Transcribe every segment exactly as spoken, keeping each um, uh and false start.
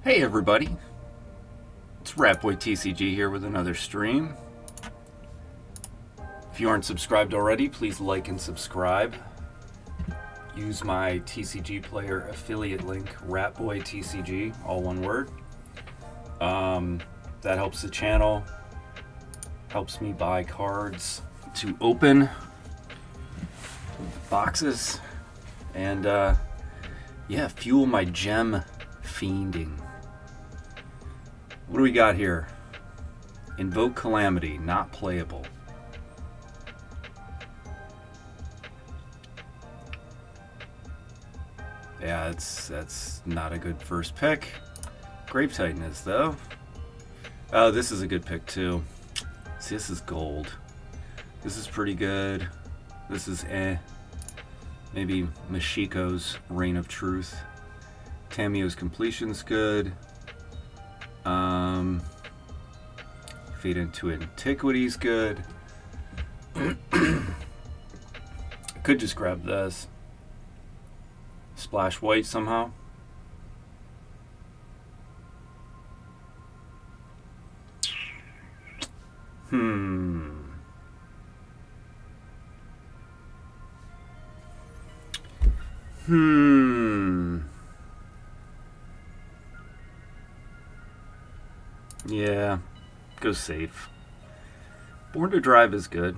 Hey everybody, it's Ratboy T C G here with another stream. If you aren't subscribed already, please like and subscribe. Use my T C G Player affiliate link, Ratboy T C G, all one word. Um, that helps the channel, helps me buy cards to open boxes, and uh, yeah, fuel my gem fiending. What do we got here? Invoke Calamity, not playable. Yeah, that's that's not a good first pick. Grave Titan is though. Oh, this is a good pick too. See, this is gold. This is pretty good. This is eh. Maybe Mashiko's Reign of Truth. Tamio's Completion's good. Um, Fade into Antiquity's good. Could just grab this. Splash white somehow. Hmm. Hmm. Yeah, go safe. Born to Drive is good.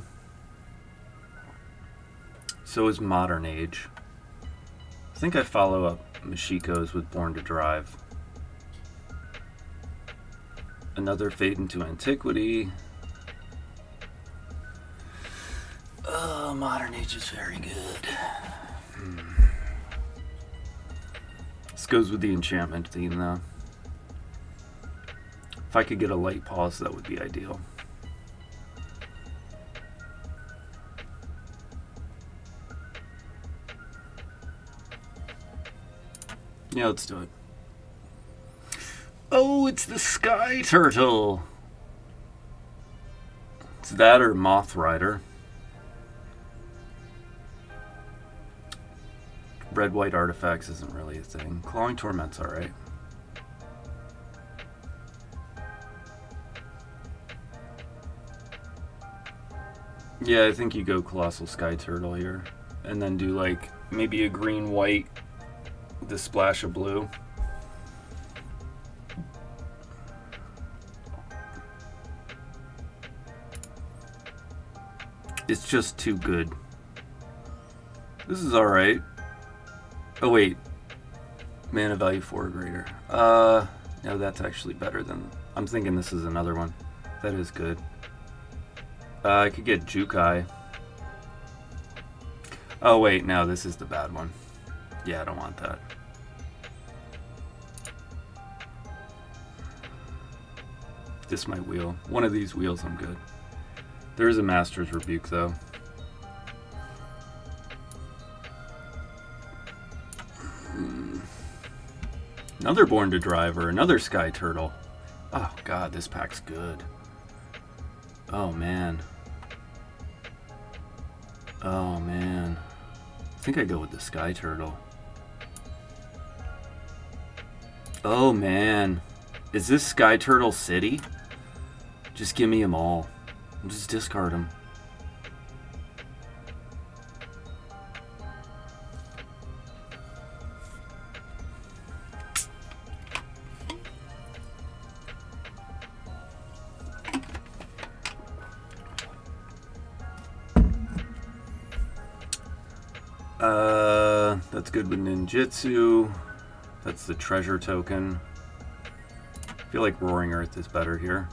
So is Modern Age. I think I follow up Mashiko's with Born to Drive. Another Fade into Antiquity. Oh, Modern Age is very good. Hmm. This goes with the enchantment theme though. If I could get a light pause, that would be ideal. Yeah, let's do it. Oh, it's the Sky Turtle. It's that or Moth Rider. Red-white artifacts isn't really a thing. Clawing Torment's alright. Yeah, I think you go Colossal Sky Turtle here. And then do like maybe a green-white with a splash of blue. It's just too good. This is alright. Oh wait. Mana value four or greater. Uh, no, that's actually better than... I'm thinking this is another one. That is good. Uh, I could get Jukai. Oh wait, no, this is the bad one. Yeah, I don't want that. This might wheel. One of these wheels, I'm good. There is a Master's Rebuke though. Hmm. Another Born to Drive or another Sky Turtle. Oh god, this pack's good. Oh man. Oh man. I think I go with the Sky Turtle. Oh man. Is this Sky Turtle City? Just give me them all. I'll just discard them. Uh, that's good with ninjutsu. That's the treasure token. I feel like Roaring Earth is better here.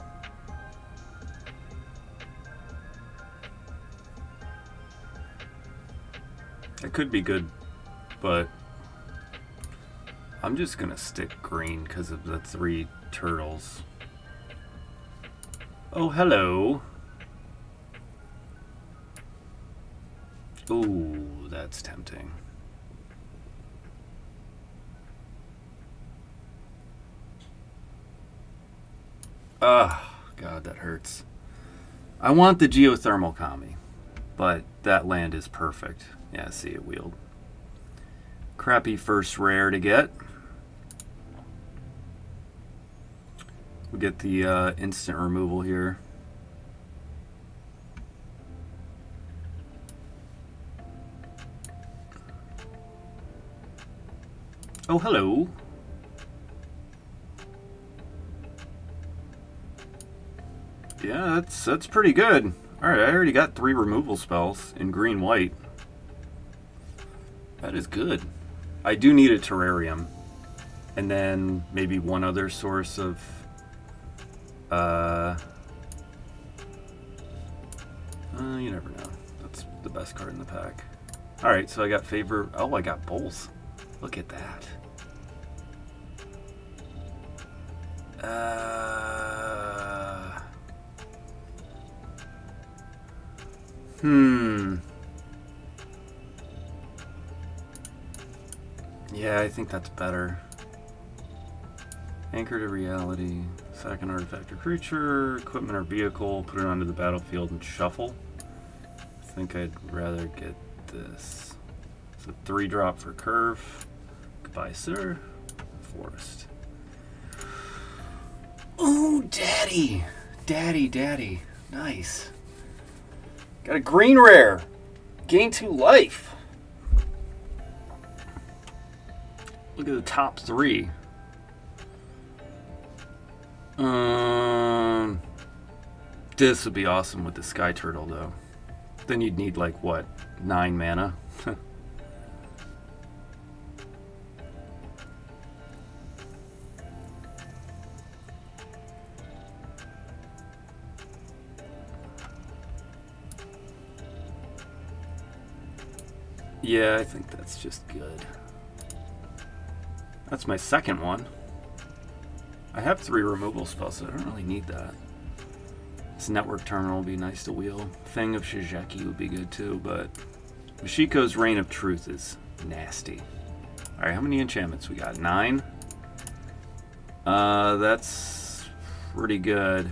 It could be good, but I'm just gonna stick green because of the three turtles. Oh, hello. Ooh, that's tempting. Ah, God, that hurts. I want the geothermal Kami, but that land is perfect. Yeah, see it wheeled. Crappy first rare to get. We'll get the uh, instant removal here. Oh, hello. Yeah, that's that's pretty good. Alright, I already got three removal spells in green-white. That is good. I do need a terrarium. And then maybe one other source of... Uh, uh, you never know. That's the best card in the pack. Alright, so I got favor... Oh, I got both. Look at that. Uh... Hmm... Yeah, I think that's better. Anchor to reality. Sack an artifact or creature, equipment or vehicle, put it onto the battlefield and shuffle. I think I'd rather get this. It's a three drop for curve. Goodbye, sir. Forest. Oh, daddy! Daddy, daddy. Nice. Got a green rare. Gain two life. Look at the top three. Um, this would be awesome with the Sky Turtle, though. Then you'd need, like, what, nine mana? Yeah, I think that's just good. That's my second one. I have three removal spells, so I don't really need that. This network terminal would be nice to wheel. Thing of Shizeki would be good too, but Mashiko's Reign of Truth is nasty. Alright, how many enchantments we got? Nine? Uh, that's pretty good.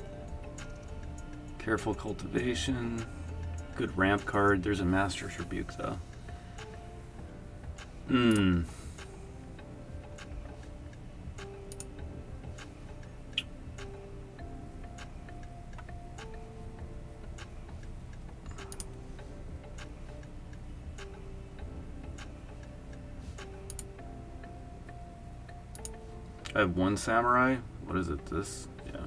Careful Cultivation. Good ramp card. There's a Master's Rebuke, though. Hmm. I have one samurai. What is it? This? Yeah.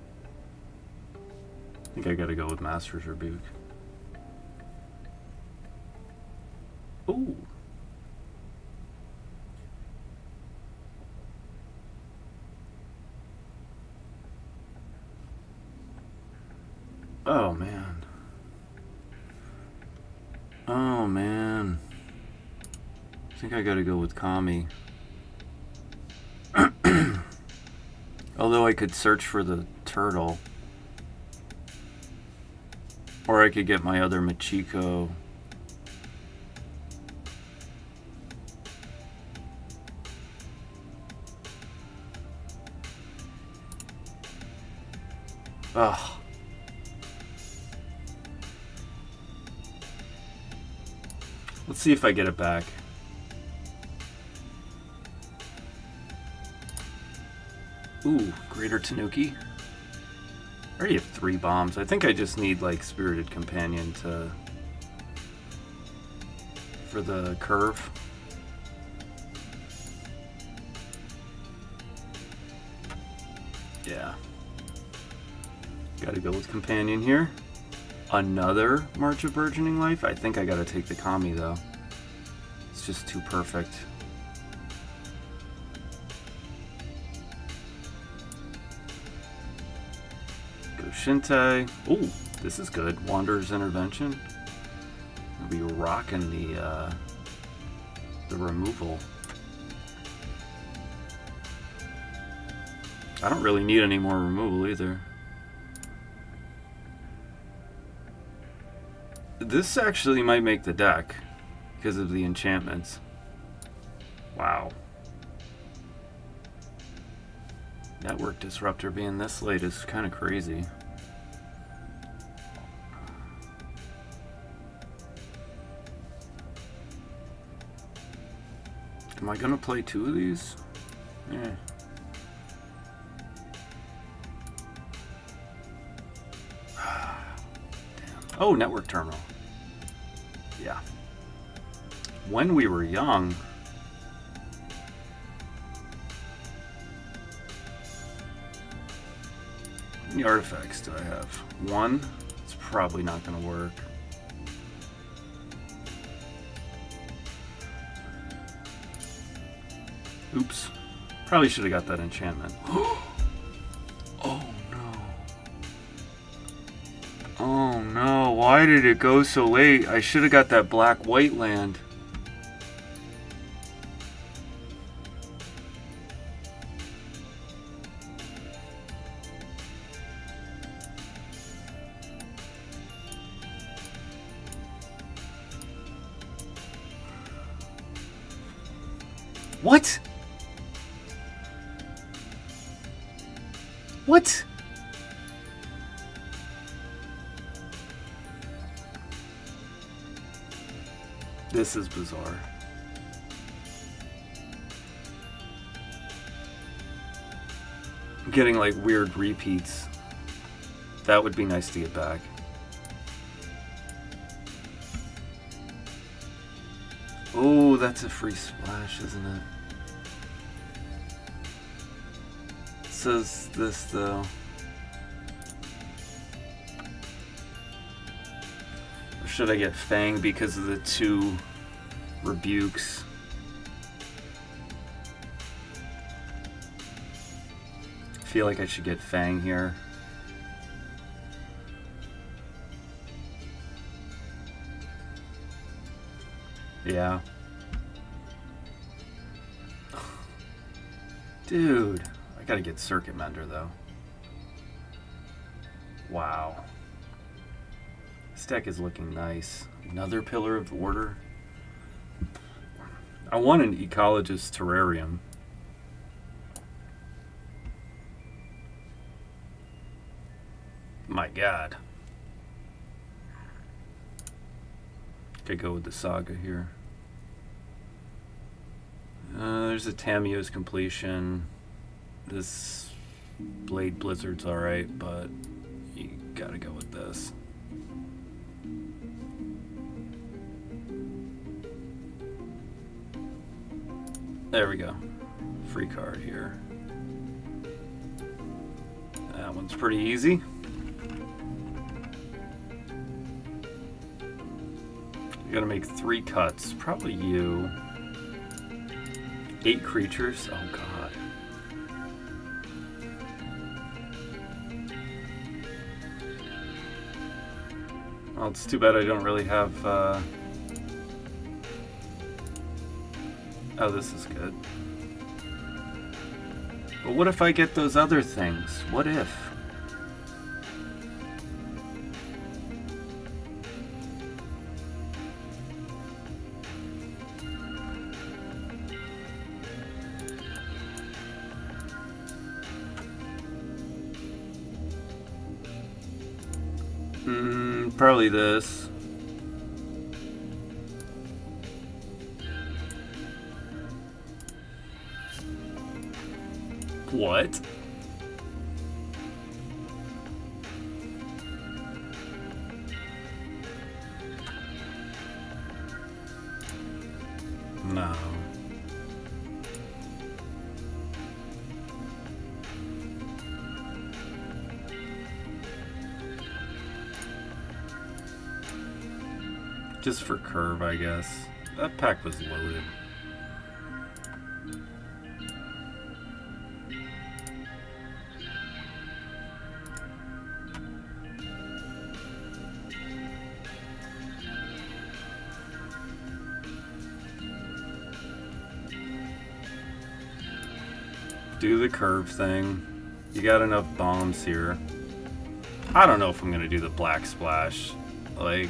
I think I gotta go with Master's Rebuke. Ooh. Oh man. Oh man. I think I gotta go with Kami. Although I could search for the turtle. Or I could get my other Machiko. Ugh. Let's see if I get it back. Ooh, Greater Tanuki. I already have three bombs. I think I just need like Spirited Companion to for the curve. Yeah. Gotta go with Companion here. Another March of Burgeoning Life? I think I gotta take the Kami though. It's just too perfect. Go Shintai. Ooh, this is good. Wanderer's Intervention. I'll be rocking the uh, the removal. I don't really need any more removal either. This actually might make the deck because of the enchantments. Wow. Network Disruptor being this late is kind of crazy. Am I gonna play two of these? Yeah. Oh, network terminal. Yeah. When we were young. How many artifacts do I have? One. It's probably not going to work. Oops. Probably should have got that enchantment. Oh no. Oh no. Why did it go so late? I should have got that black-white land. What? What? This is bizarre. I'm getting like weird repeats. That would be nice to get back. Oh, that's a free splash, isn't it? It says this though. Or should I get Fang because of the two rebukes? I feel like I should get Fang here. Yeah. Dude, I gotta get Circuit Mender though. Wow. This deck is looking nice. Another Pillar of Order. I want an Ecologist Terrarium. My God. Could go with the Saga here. Uh, there's a Tamiyo's Completion. This Blade Blizzard's alright, but you gotta go with this. There we go. Free card here. That one's pretty easy. You gotta make three cuts. Probably you. Eight creatures. Oh god. Well, it's too bad I don't really have. Uh... Oh, this is good. But what if I get those other things? What if? Mm, probably this. What? No. Just for curve, I guess. That pack was loaded. Do the curve thing. You got enough bombs here. I don't know if I'm gonna do the black splash. Like,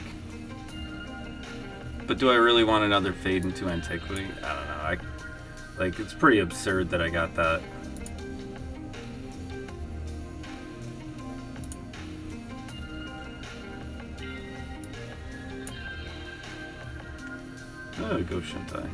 but do I really want another Fade into Antiquity? I don't know. I like it's pretty absurd that I got that. Oh, go Shintai.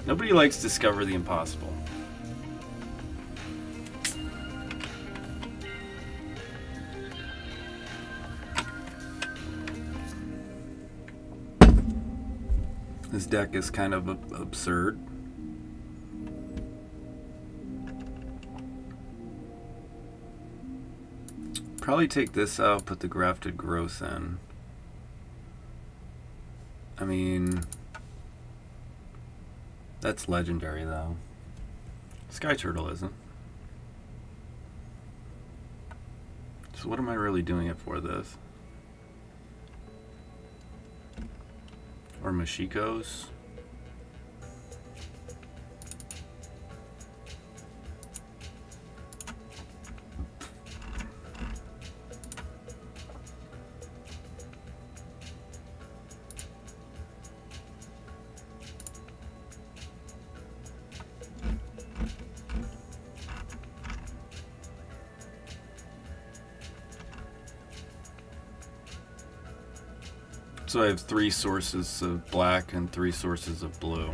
Nobody likes Discover the Impossible. This deck is kind of absurd. Probably take this out, put the Grafted Growth in. I mean, that's legendary though. Sky Turtle isn't. So what am I really doing it for this? Or Mashiko's? So I have three sources of black and three sources of blue.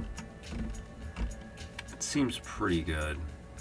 It seems pretty good.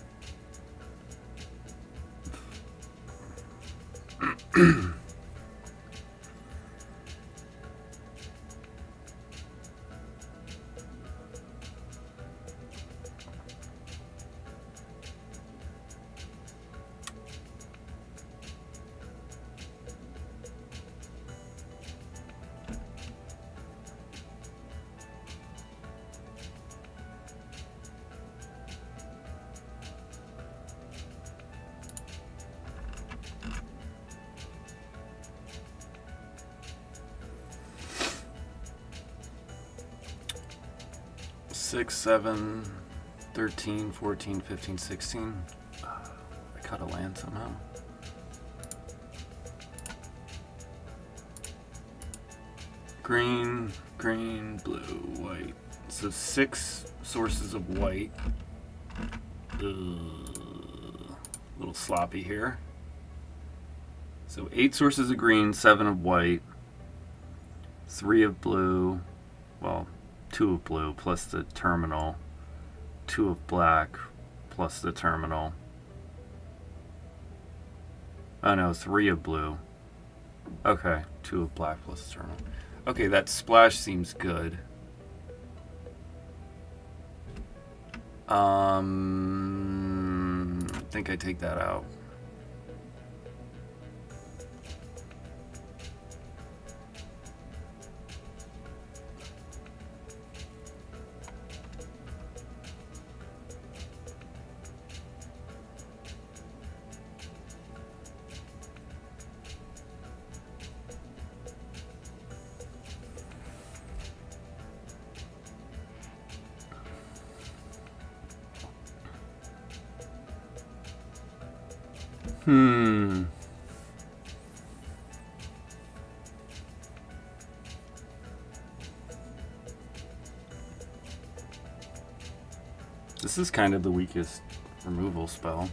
six, seven, thirteen, fourteen, fifteen, sixteen. Uh, I caught a land somehow. Green, green, blue, white. So six sources of white. Ugh, a little sloppy here. So eight sources of green, seven of white, three of blue, well, two of blue plus the terminal, two of black plus the terminal. Oh no, three of blue. Okay, two of black plus the terminal. Okay, that splash seems good. Um, I think I take that out. Hmm. This is kind of the weakest removal spell.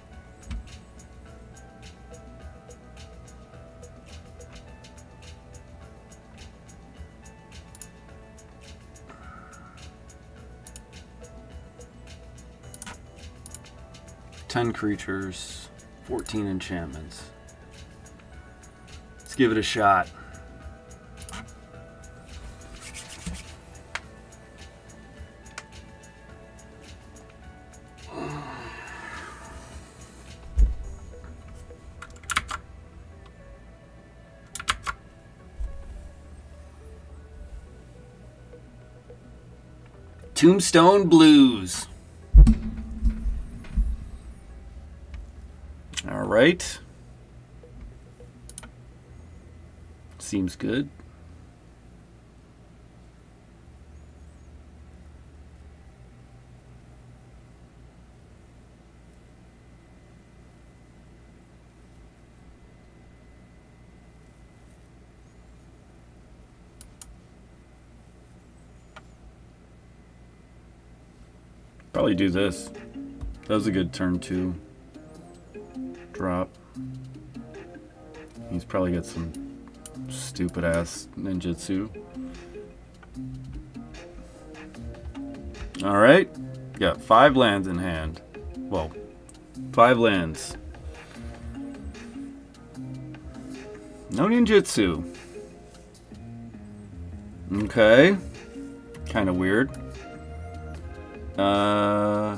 ten creatures. fourteen enchantments. Let's give it a shot. Tombstone Blues. All right. Seems good. Probably do this. That was a good turn two drop. He's probably got some stupid ass ninjutsu. Alright. Got five lands in hand. Well, five lands. No ninjutsu. Okay. Kind of weird. Uh...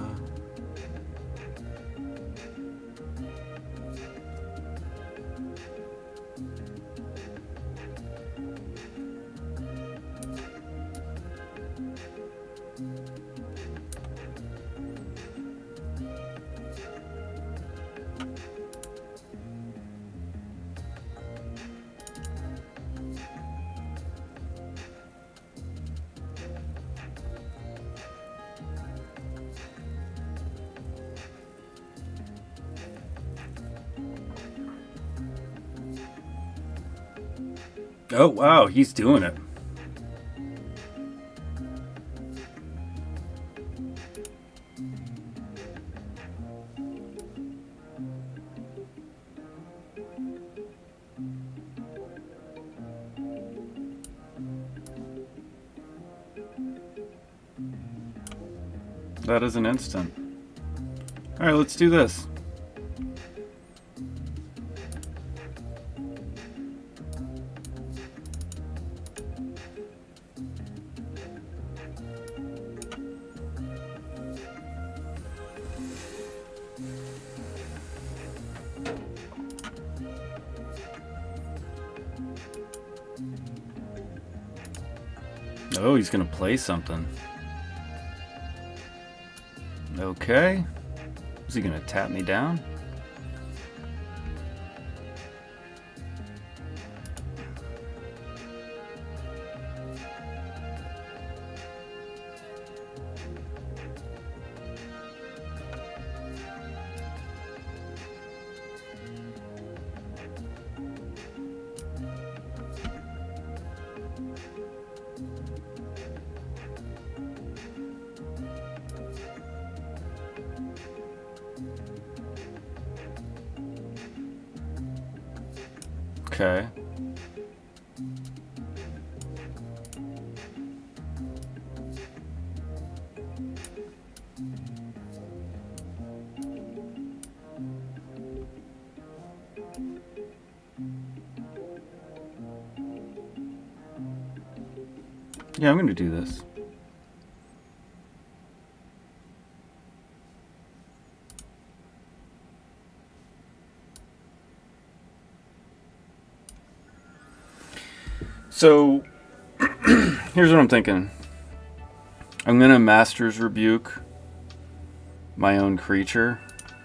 Oh, wow, he's doing it. That is an instant. All right, let's do this. Oh, he's gonna play something. Okay. Is he gonna tap me down? Okay. Yeah, I'm going to do this. So, here's what I'm thinking. I'm going to Master's Rebuke my own creature.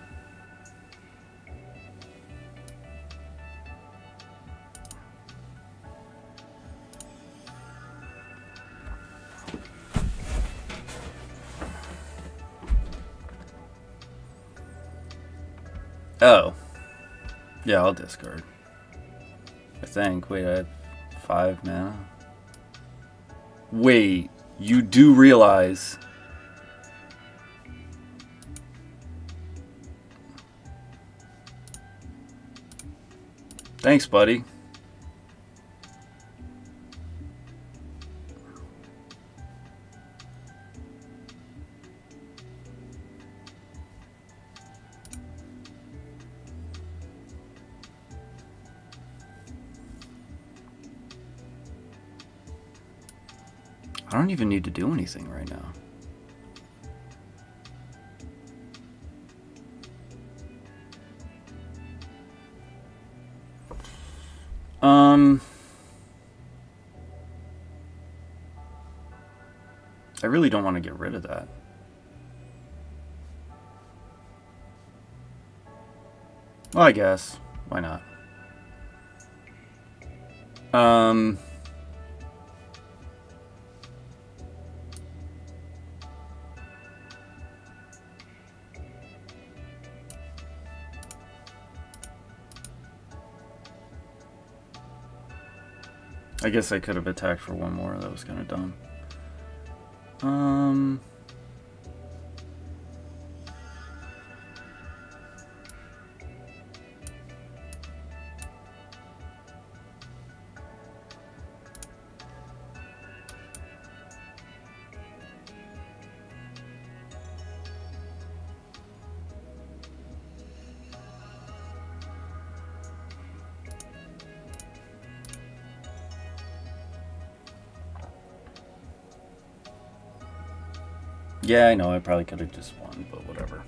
Oh. Yeah, I'll discard. I think. Wait, I had five mana. Wait, you do realize... Thanks, buddy. I don't even need to do anything right now. Um, I really don't want to get rid of that. Well, I guess. Why not? Um... I guess I could have attacked for one more. That was kind of dumb. Um... Yeah, I know. I probably could have just won, but whatever.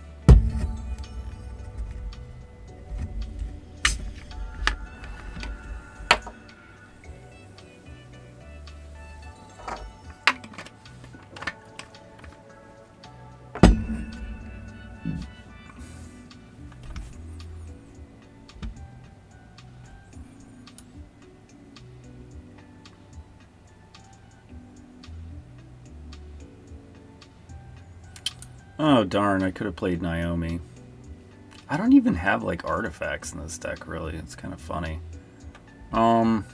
Oh, darn. I could have played Naomi. I don't even have, like, artifacts in this deck, really. It's kind of funny. Um...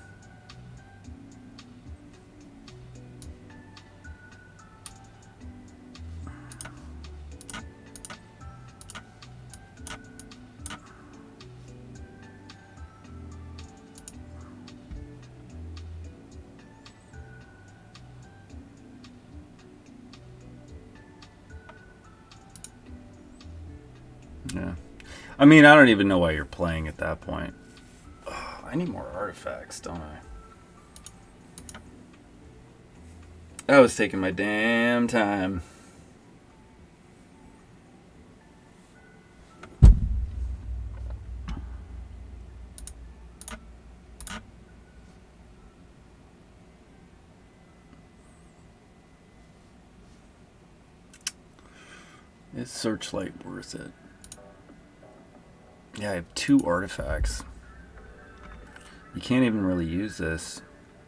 Yeah. I mean, I don't even know why you're playing at that point. Ugh, I need more artifacts, don't I? I was taking my damn time. Is Searchlight worth it? Yeah, I have two artifacts. You can't even really use this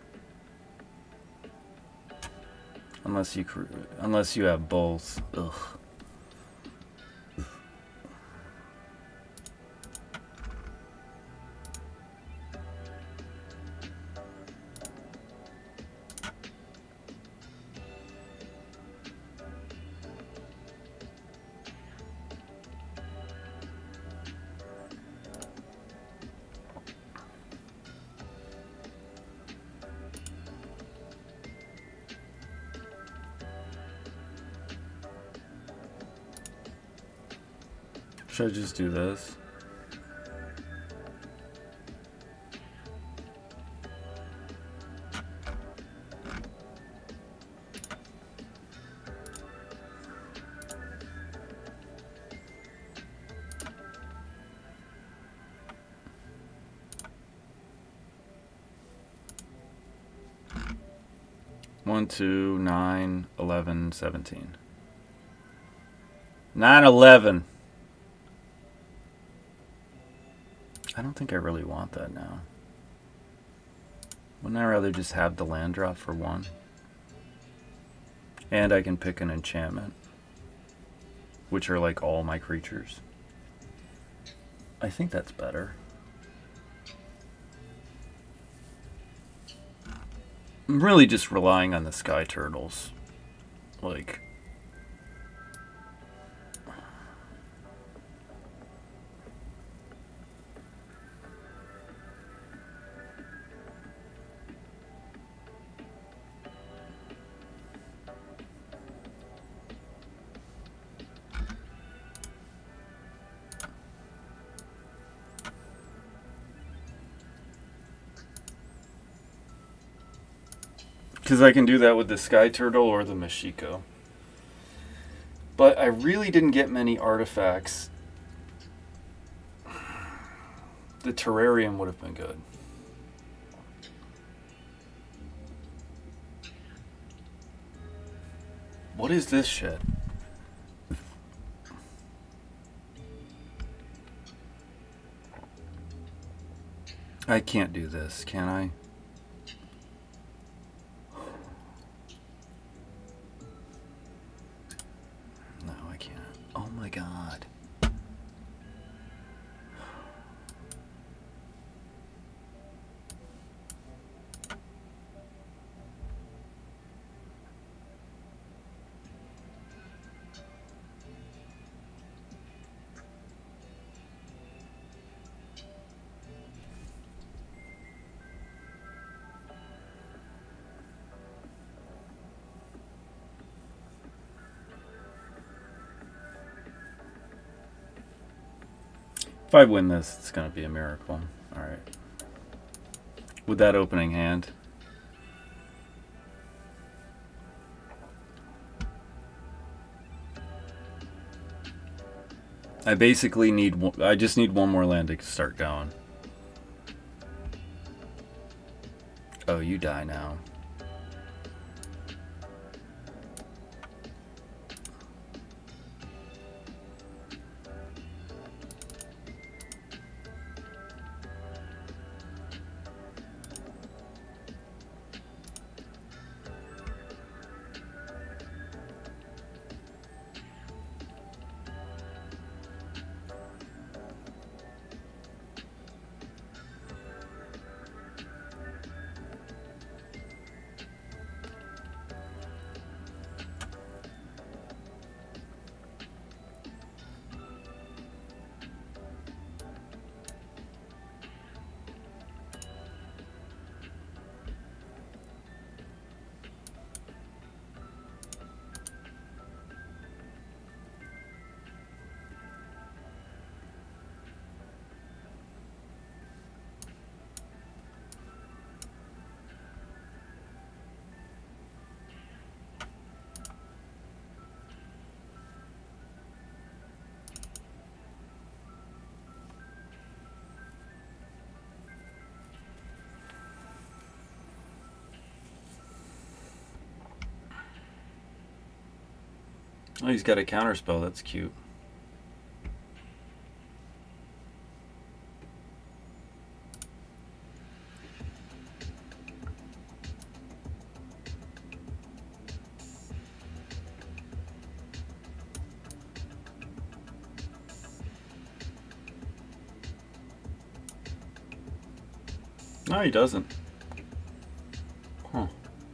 unless you unless you have both. Ugh. Should I just do this? One, two, nine, eleven, seventeen. Nine, eleven. I don't think I really want that now. Wouldn't I rather just have the land drop for one? And I can pick an enchantment, which are like all my creatures. I think that's better. I'm really just relying on the sky turtles. Like... Because I can do that with the Sky Turtle or the Mashiko. But I really didn't get many artifacts. The Terrarium would have been good. What is this shit? I can't do this, can I? No, I can't. Oh my god. If I win this, it's going to be a miracle. All right. With that opening hand. I basically need, one, I just need one more land to start going. Oh, you die now. Oh, he's got a counterspell. That's cute. No, he doesn't. Huh.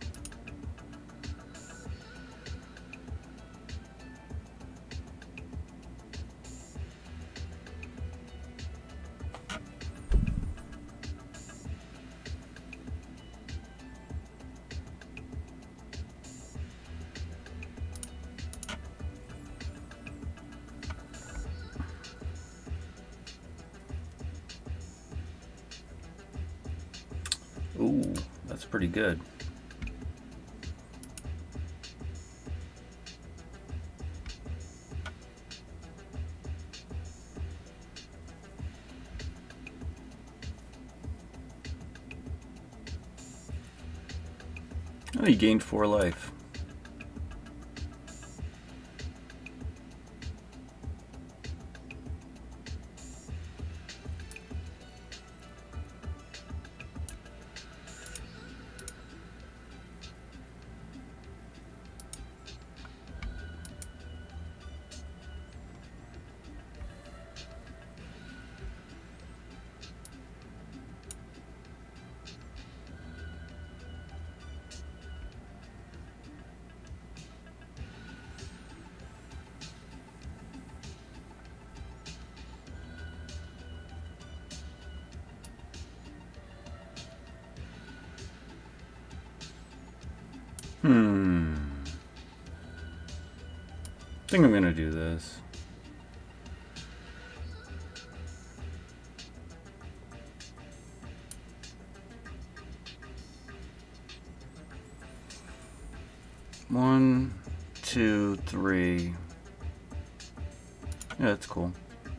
Ooh, that's pretty good. Oh, he gained four life. Hmm. I think I'm gonna do this. One, two, three. Yeah, that's cool.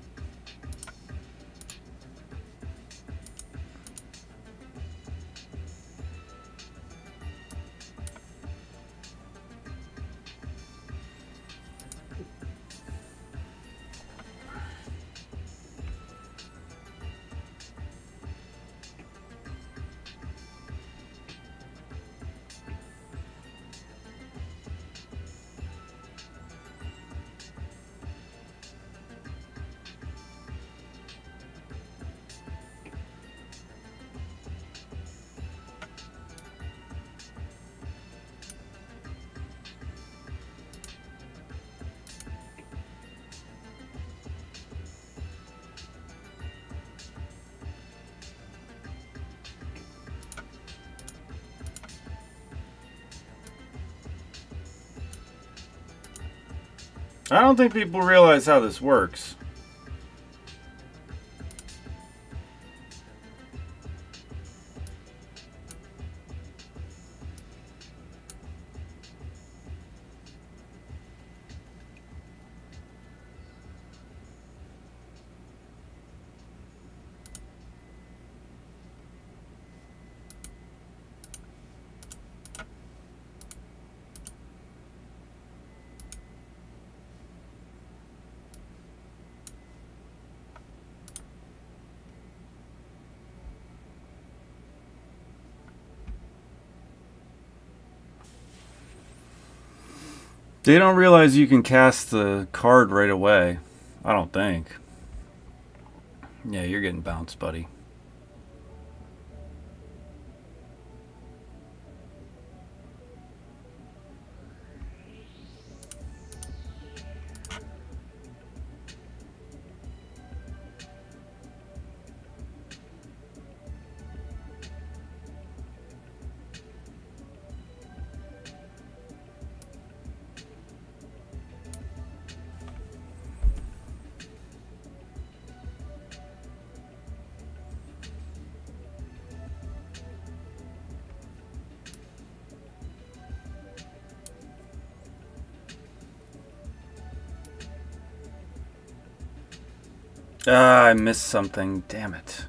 I don't think people realize how this works. They don't realize you can cast the card right away. I don't think. Yeah, you're getting bounced, buddy. Ah, I missed something. Damn it.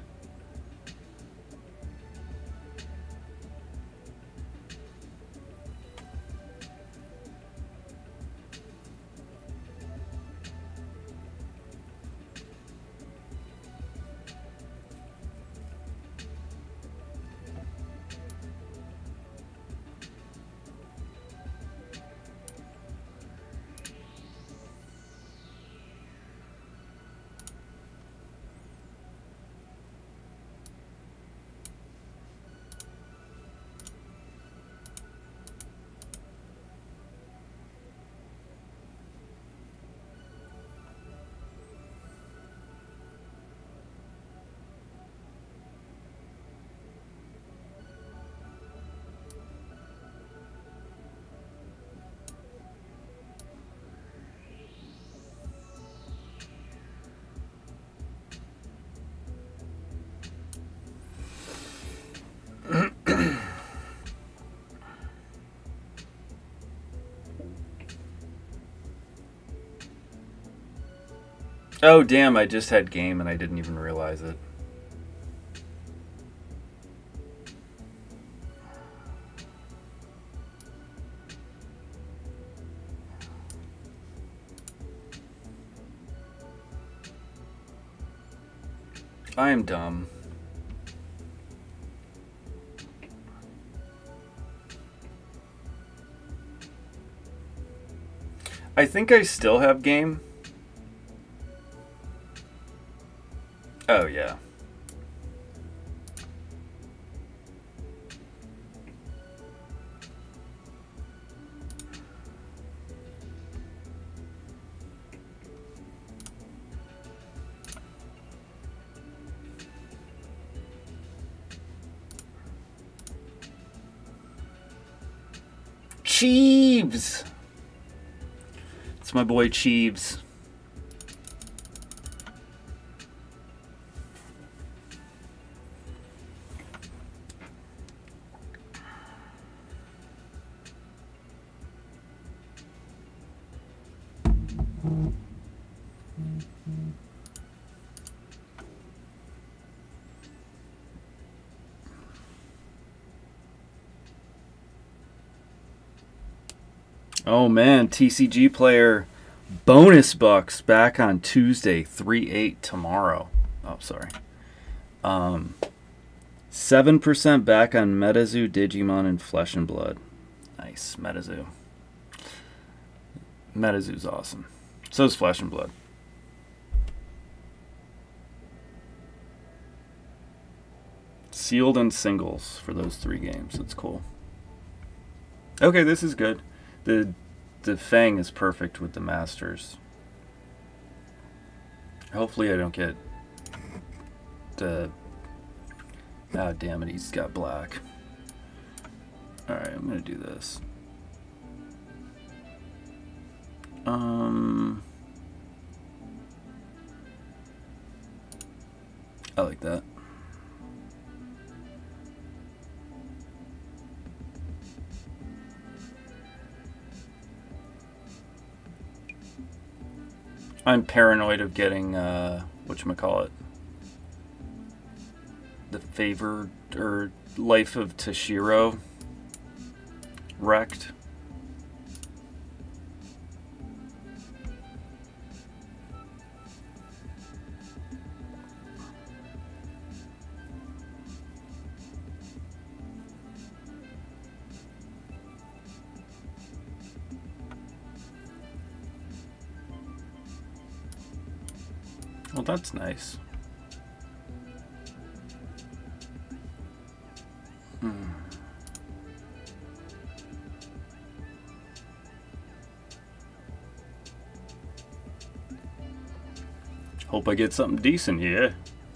Oh, damn, I just had game and I didn't even realize it. I am dumb. I think I still have game. Oh, yeah. Cheeves! It's my boy Cheeves. Oh man, T C G player bonus bucks back on Tuesday, three eight tomorrow. Oh, sorry. Um, seven percent back on MetaZoo, Digimon, and Flesh and Blood. Nice, MetaZoo. MetaZoo's awesome. So is Flesh and Blood. Sealed and singles for those three games. That's cool. Okay, this is good. The the Fang is perfect with the Masters. Hopefully I don't get the... Ah, damn it, he's got black. Alright, I'm gonna do this. Um... I like that. I'm paranoid of getting, uh, whatchamacallit, the Favor, or Life of Tashiro wrecked. Well, that's nice. Hmm. Hope I get something decent here.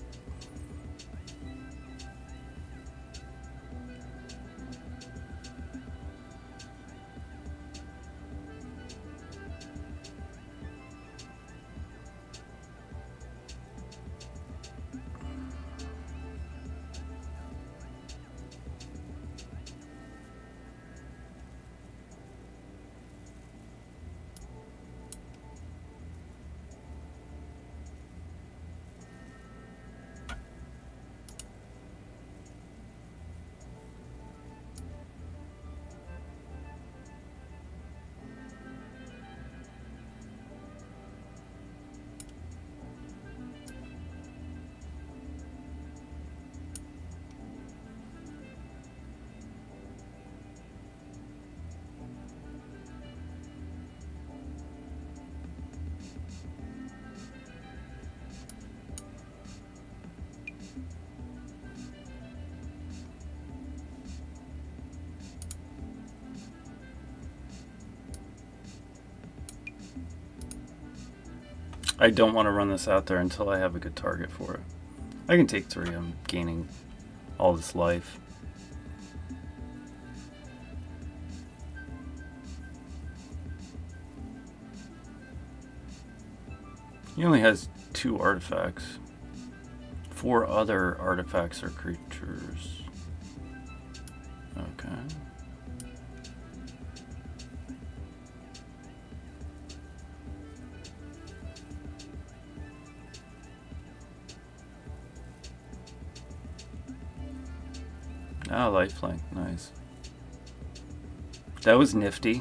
I don't want to run this out there until I have a good target for it. I can take three. I'm gaining all this life. He only has two artifacts. Four other artifacts or creatures. Okay. Ah, lifelink, nice. That was nifty.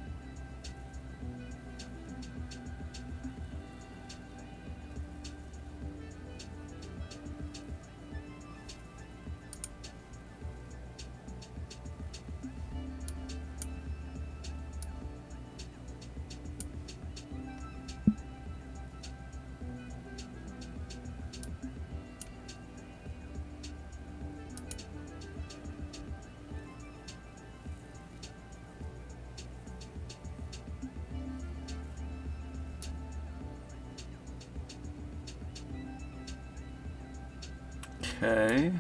Okay.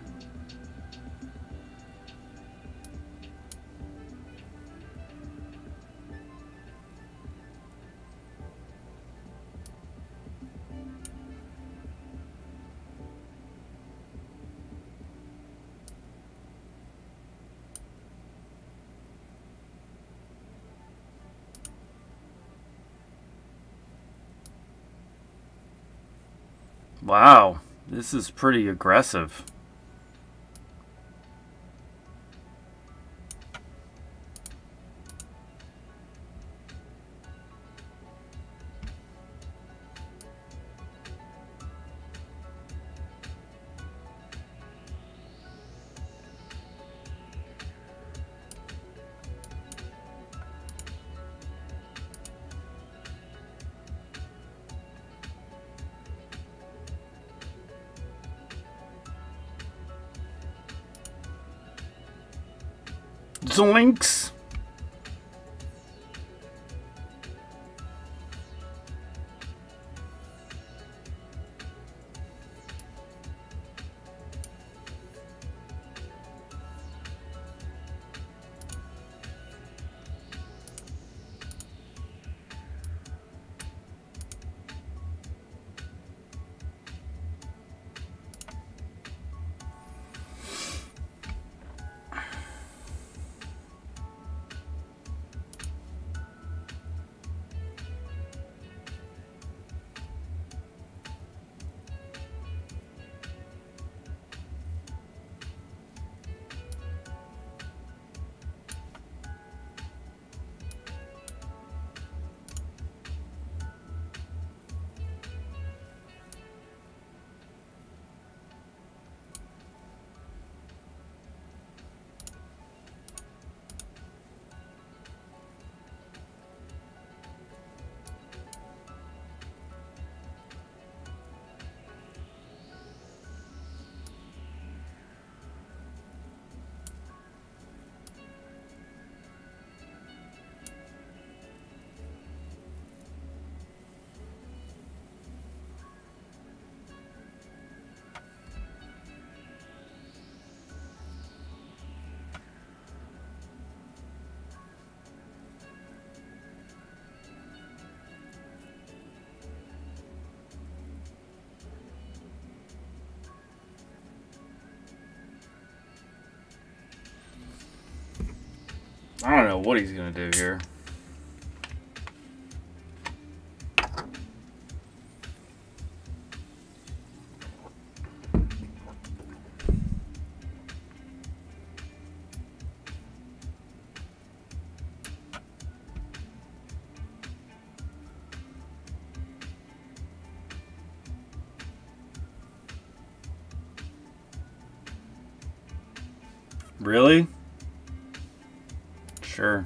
Wow, this is pretty aggressive. Zoinks! I don't know what he's gonna do here. Really? Sure.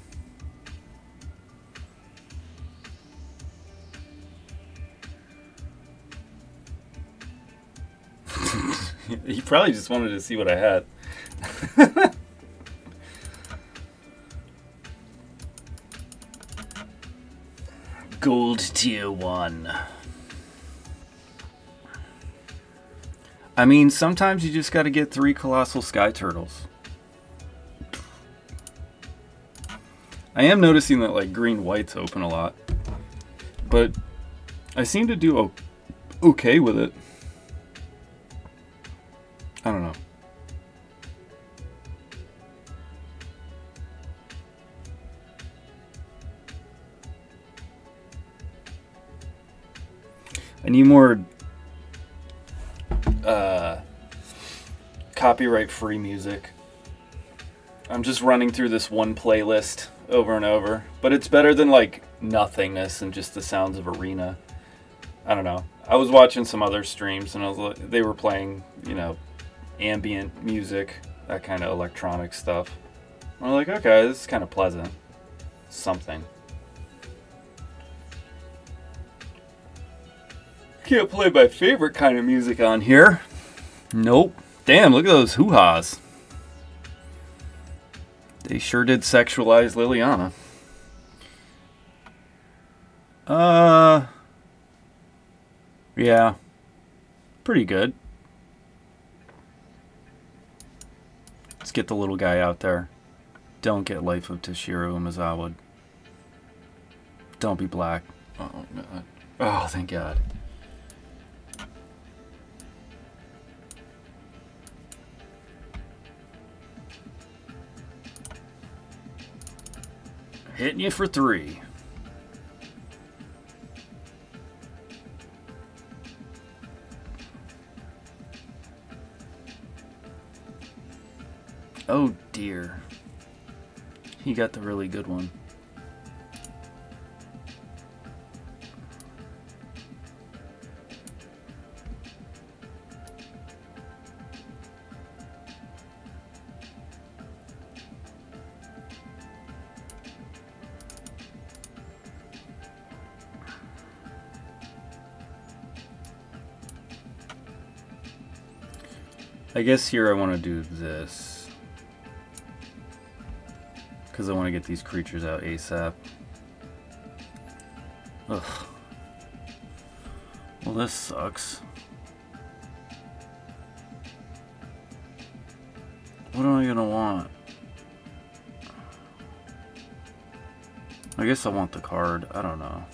He probably just wanted to see what I had. Gold tier one. I mean, sometimes you just got to get three colossal sky turtles. I am noticing that like green whites open a lot, but I seem to do okay with it. I don't know. I need more uh, copyright-free music. I'm just running through this one playlist over and over, but it's better than like nothingness and just the sounds of arena. I don't know. I was watching some other streams and I was they were playing, you know, ambient music, that kind of electronic stuff. I'm like, okay, this is kind of pleasant. Something. Can't play my favorite kind of music on here. Nope. Damn, look at those hoo-has. They sure did sexualize Liliana. Uh, yeah, pretty good. Let's get the little guy out there. Don't get Life of Toshiro Umezawa. Don't be black. Oh, God. Oh, thank God. Hitting you for three. Oh dear. He got the really good one. I guess here I want to do this because I want to get these creatures out ASAP. Ugh. Well, this sucks. What am I gonna want? I guess I want the card. I don't know.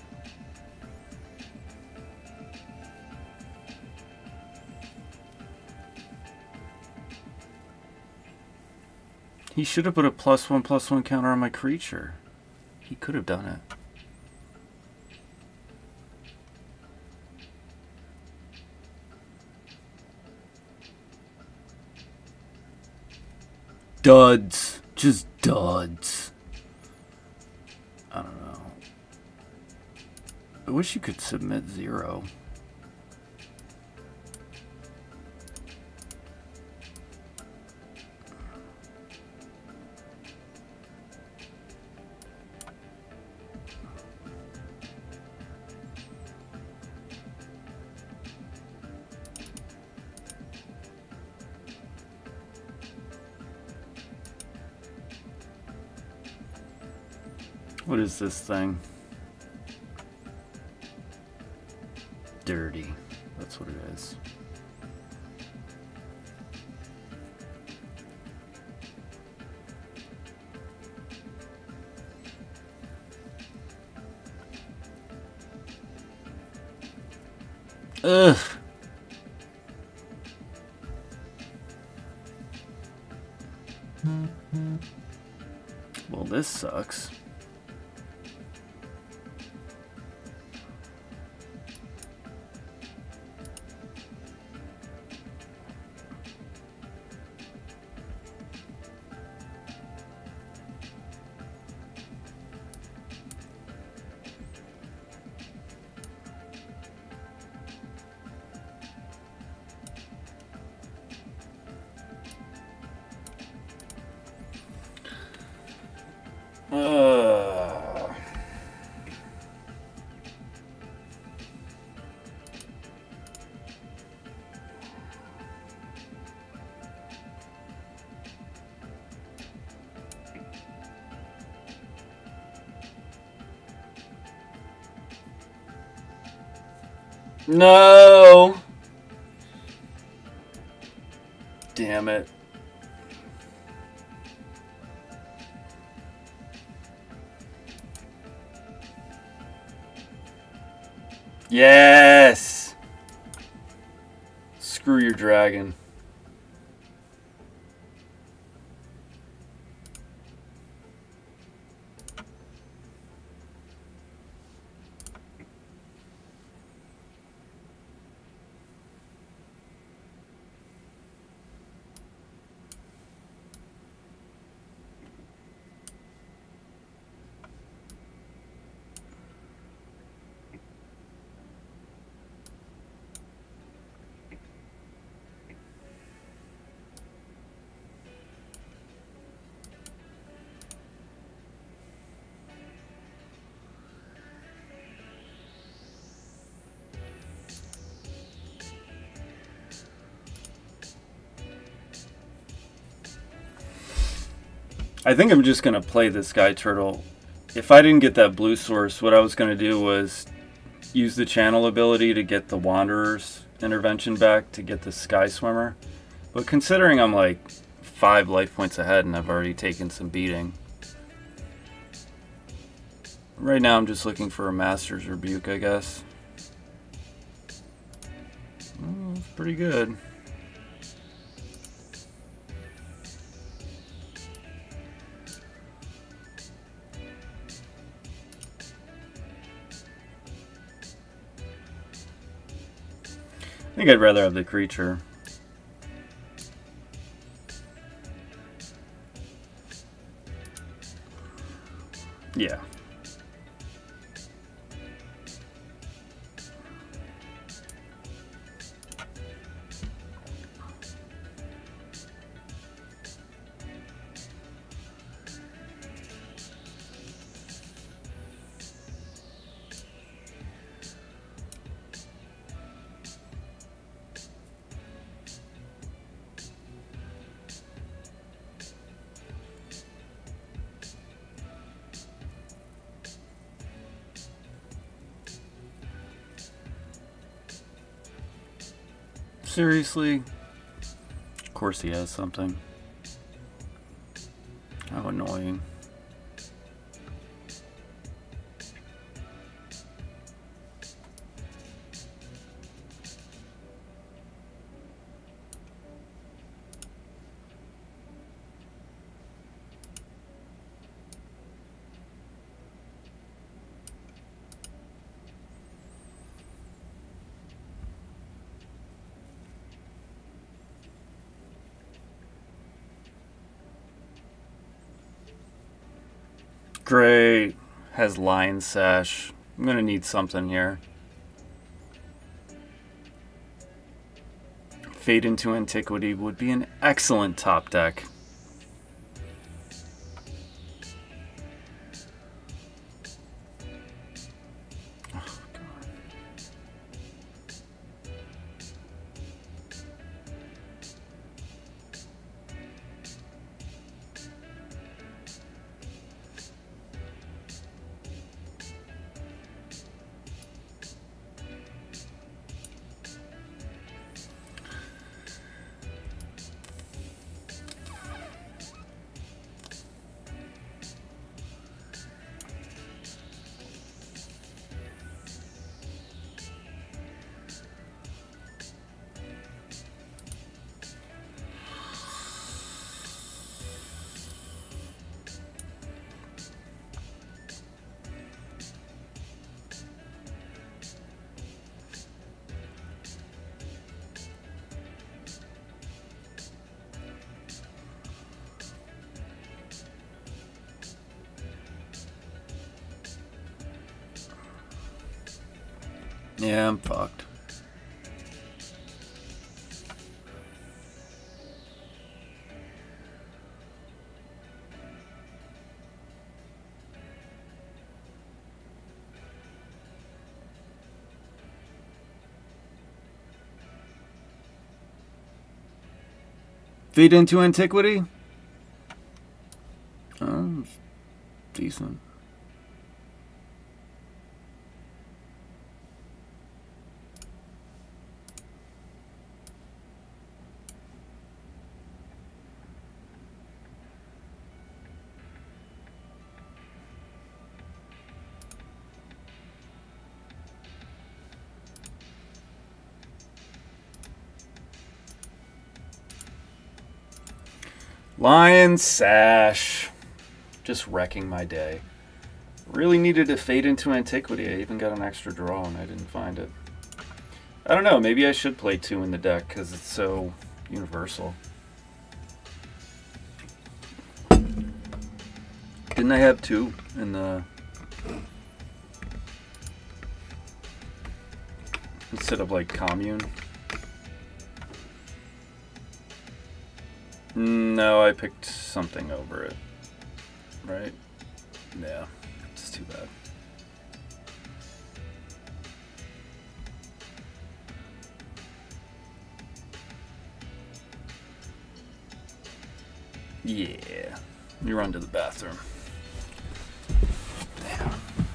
He should have put a plus one, plus one counter on my creature. He could have done it. Duds. Just duds. I don't know. I wish you could submit zero. What is this thing? Dirty. That's what it is. Ugh. Well, this sucks. Uh. No! Damn it. Yes! Screw your dragon. I think I'm just going to play this Sky Turtle. If I didn't get that blue source, what I was going to do was use the channel ability to get the Wanderer's intervention back to get the Sky Swimmer. But considering I'm like five life points ahead and I've already taken some beating, right now I'm just looking for a Master's Rebuke, I guess. Oh, it's pretty good. I think I'd rather have the creature. Yeah. Seriously? Of course he has something. How annoying. Great. Has Lion Sash. I'm gonna need something here. Fade into Antiquity would be an excellent top deck. Yeah, I'm fucked. Feed into antiquity? Oh, decent. Lion Sash. Just wrecking my day. Really needed to fade into antiquity. I even got an extra draw and I didn't find it. I don't know. Maybe I should play two in the deck because it's so universal. Didn't I have two in the... instead of like commune? No, I picked something over it. Right? Yeah, it's too bad. Yeah, you run to the bathroom. Damn.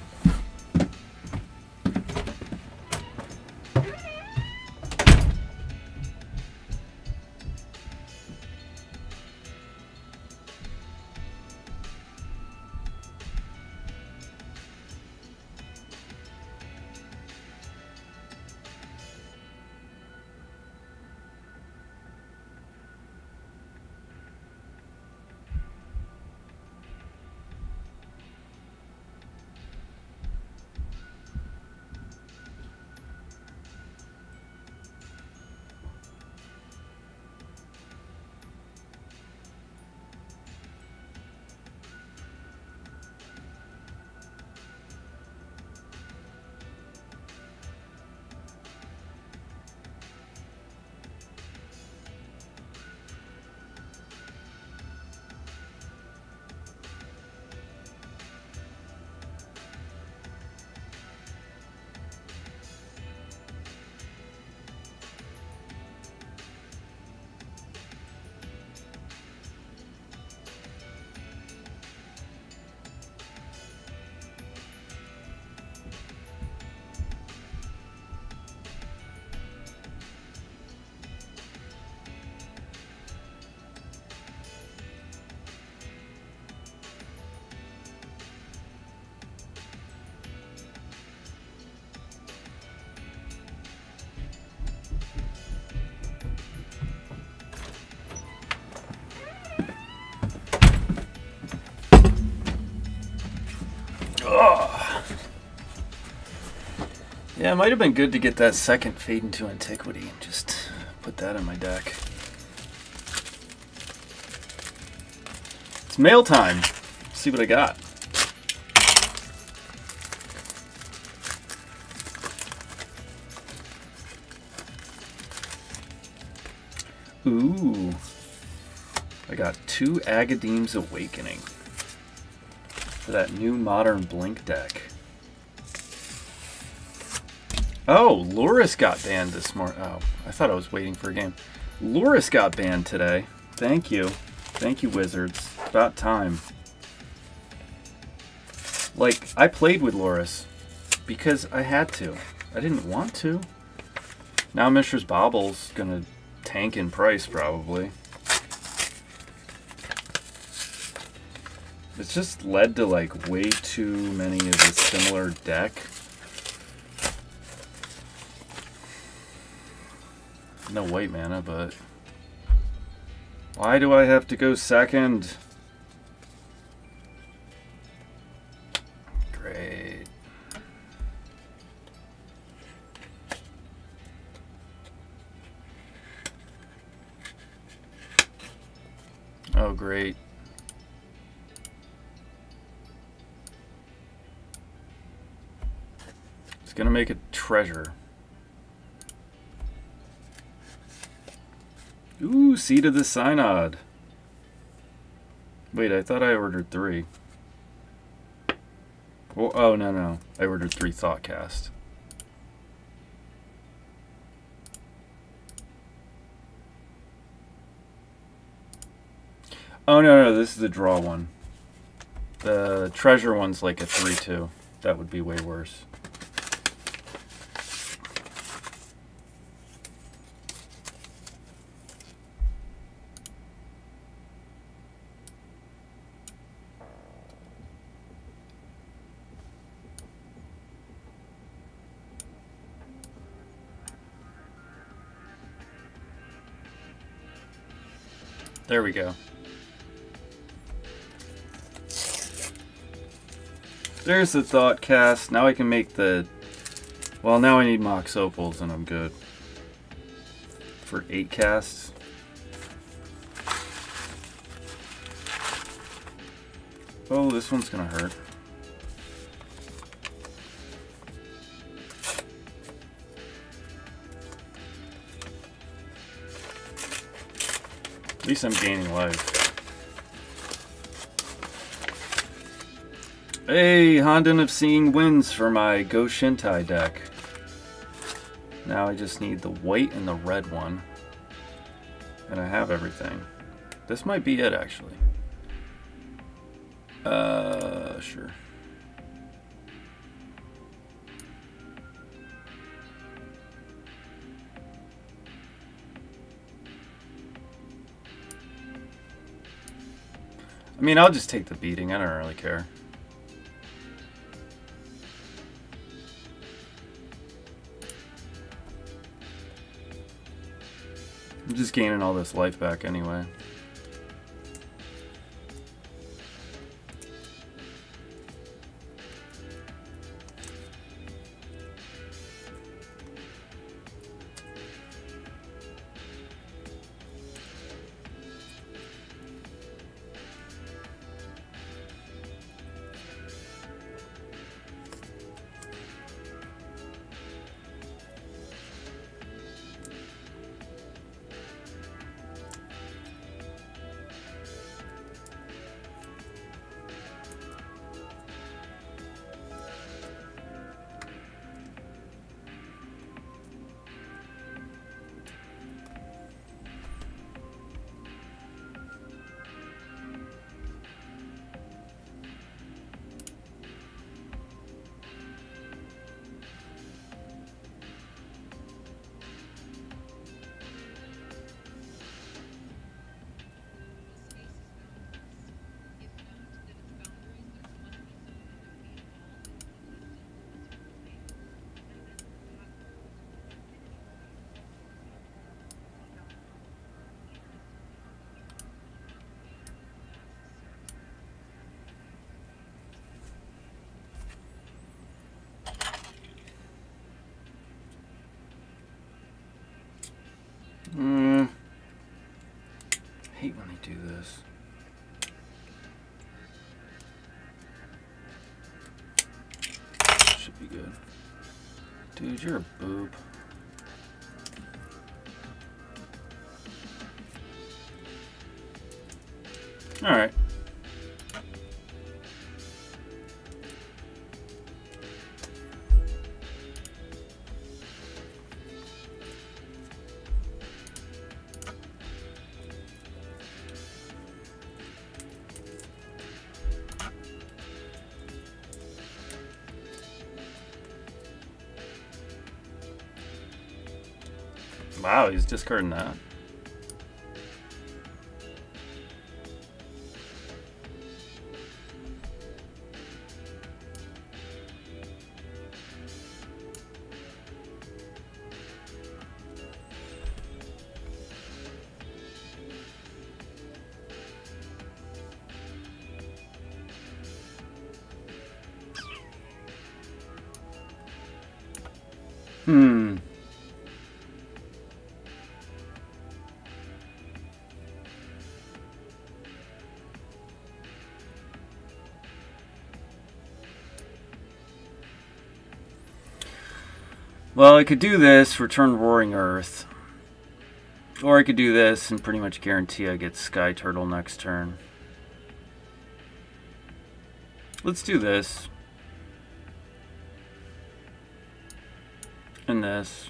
Yeah, it might have been good to get that second Fade into Antiquity and just put that in my deck. It's mail time. Let's see what I got. Ooh. I got two Agadeem's Awakening for that new Modern Blink deck. Oh, Luris got banned this morning. Oh, I thought I was waiting for a game. Luris got banned today. Thank you. Thank you, Wizards. About time. Like, I played with Luris because I had to. I didn't want to. Now Mistress Bobble's gonna tank in price, probably. It's just led to, like, way too many of a similar deck. No white mana, but why do I have to go second? Great. Oh, great. It's gonna make a treasure. Ooh, Seed of the Synod. Wait, I thought I ordered three. Oh, oh no, no. I ordered three Thoughtcast. Oh, no, no, this is the draw one. The treasure one's like a three two. That would be way worse. There we go. There's the Thoughtcast. Now I can make the... Well, now I need Mox Opals and I'm good. For eight casts. Oh, this one's gonna hurt. At least I'm gaining life. Hey, Honden of Seeing wins for my Go Shintai deck. Now I just need the white and the red one. And I have everything. This might be it, actually. Uh, sure. I mean, I'll just take the beating. I don't really care. I'm just gaining all this life back anyway. Hmm. I hate when they do this. Should be good. Dude, you're a boob. Alright. Wow, he's discarding that. Hmm. Well, I could do this, return Roaring Earth. Or I could do this and pretty much guarantee I get Sky Turtle next turn. Let's do this. And this.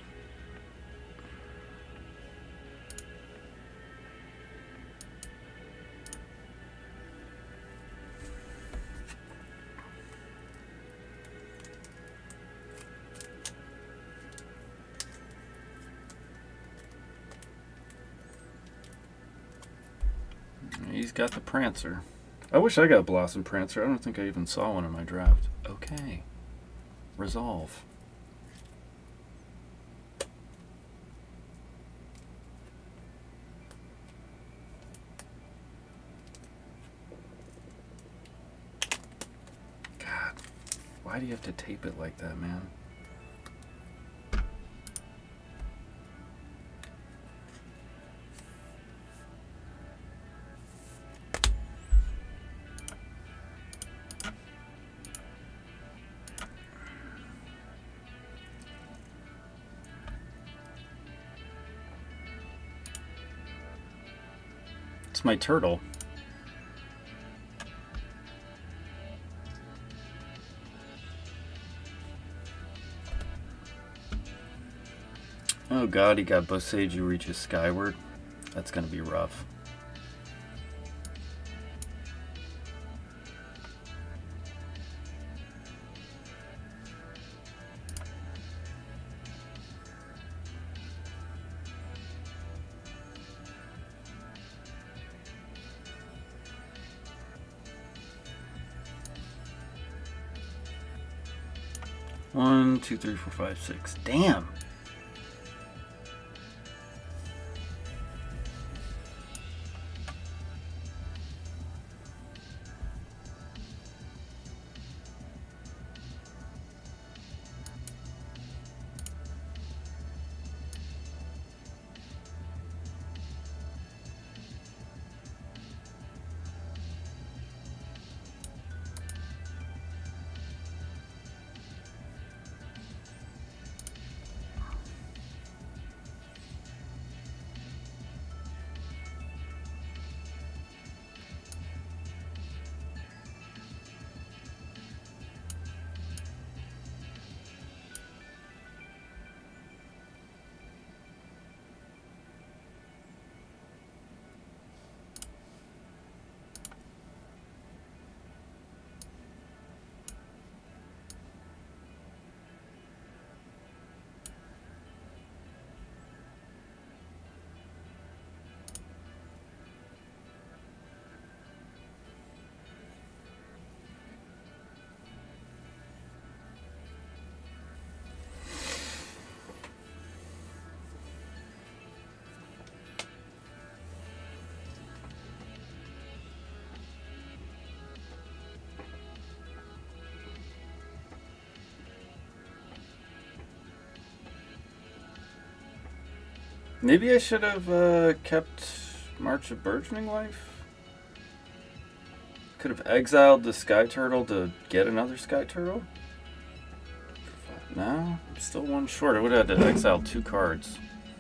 He's got the Prancer. I wish I got Blossom Prancer. I don't think I even saw one in my draft. Okay. Resolve. God. Why do you have to tape it like that, man? It's my turtle. Oh god, he got Boseiju reaches skyward. That's gonna be rough. One, two, three, four, five, six. Damn. Maybe I should have uh, kept March of Burgeoning Life. Could have exiled the Sky Turtle to get another Sky Turtle. No, I'm still one short. I would have had to exile two cards.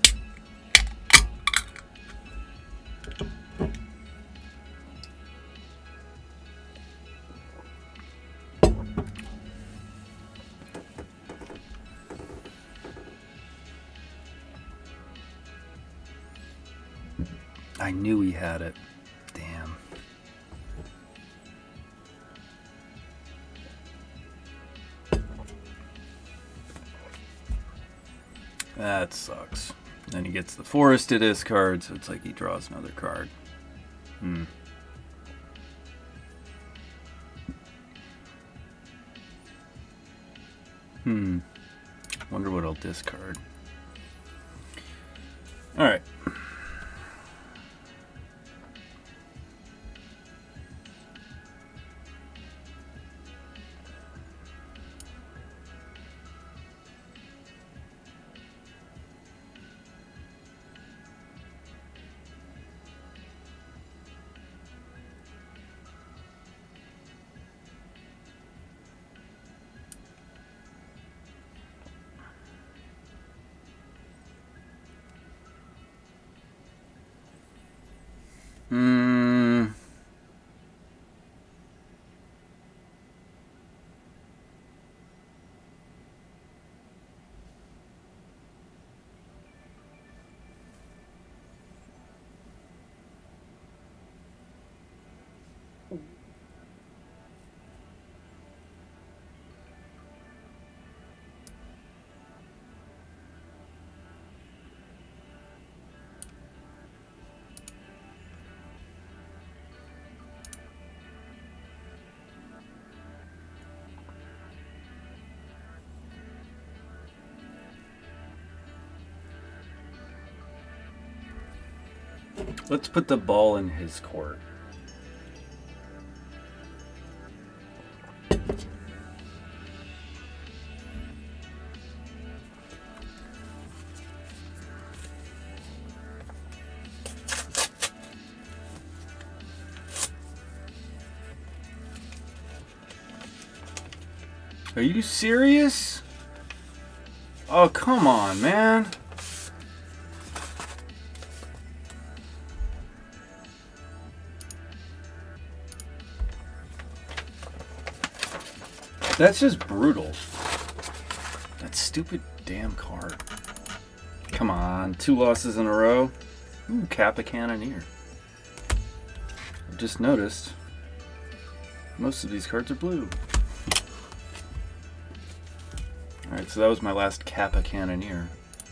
I knew he had it. Damn. That sucks. Then he gets the forest to discard, so it's like he draws another card. Hmm. Hmm. Wonder what I'll discard. Alright. Hmm. Let's put the ball in his court. Are you serious? Oh, come on, man. That's just brutal. That stupid damn card. Come on, two losses in a row. Ooh, Kappa Cannoneer. I just noticed most of these cards are blue. Alright, so that was my last Kappa Cannoneer.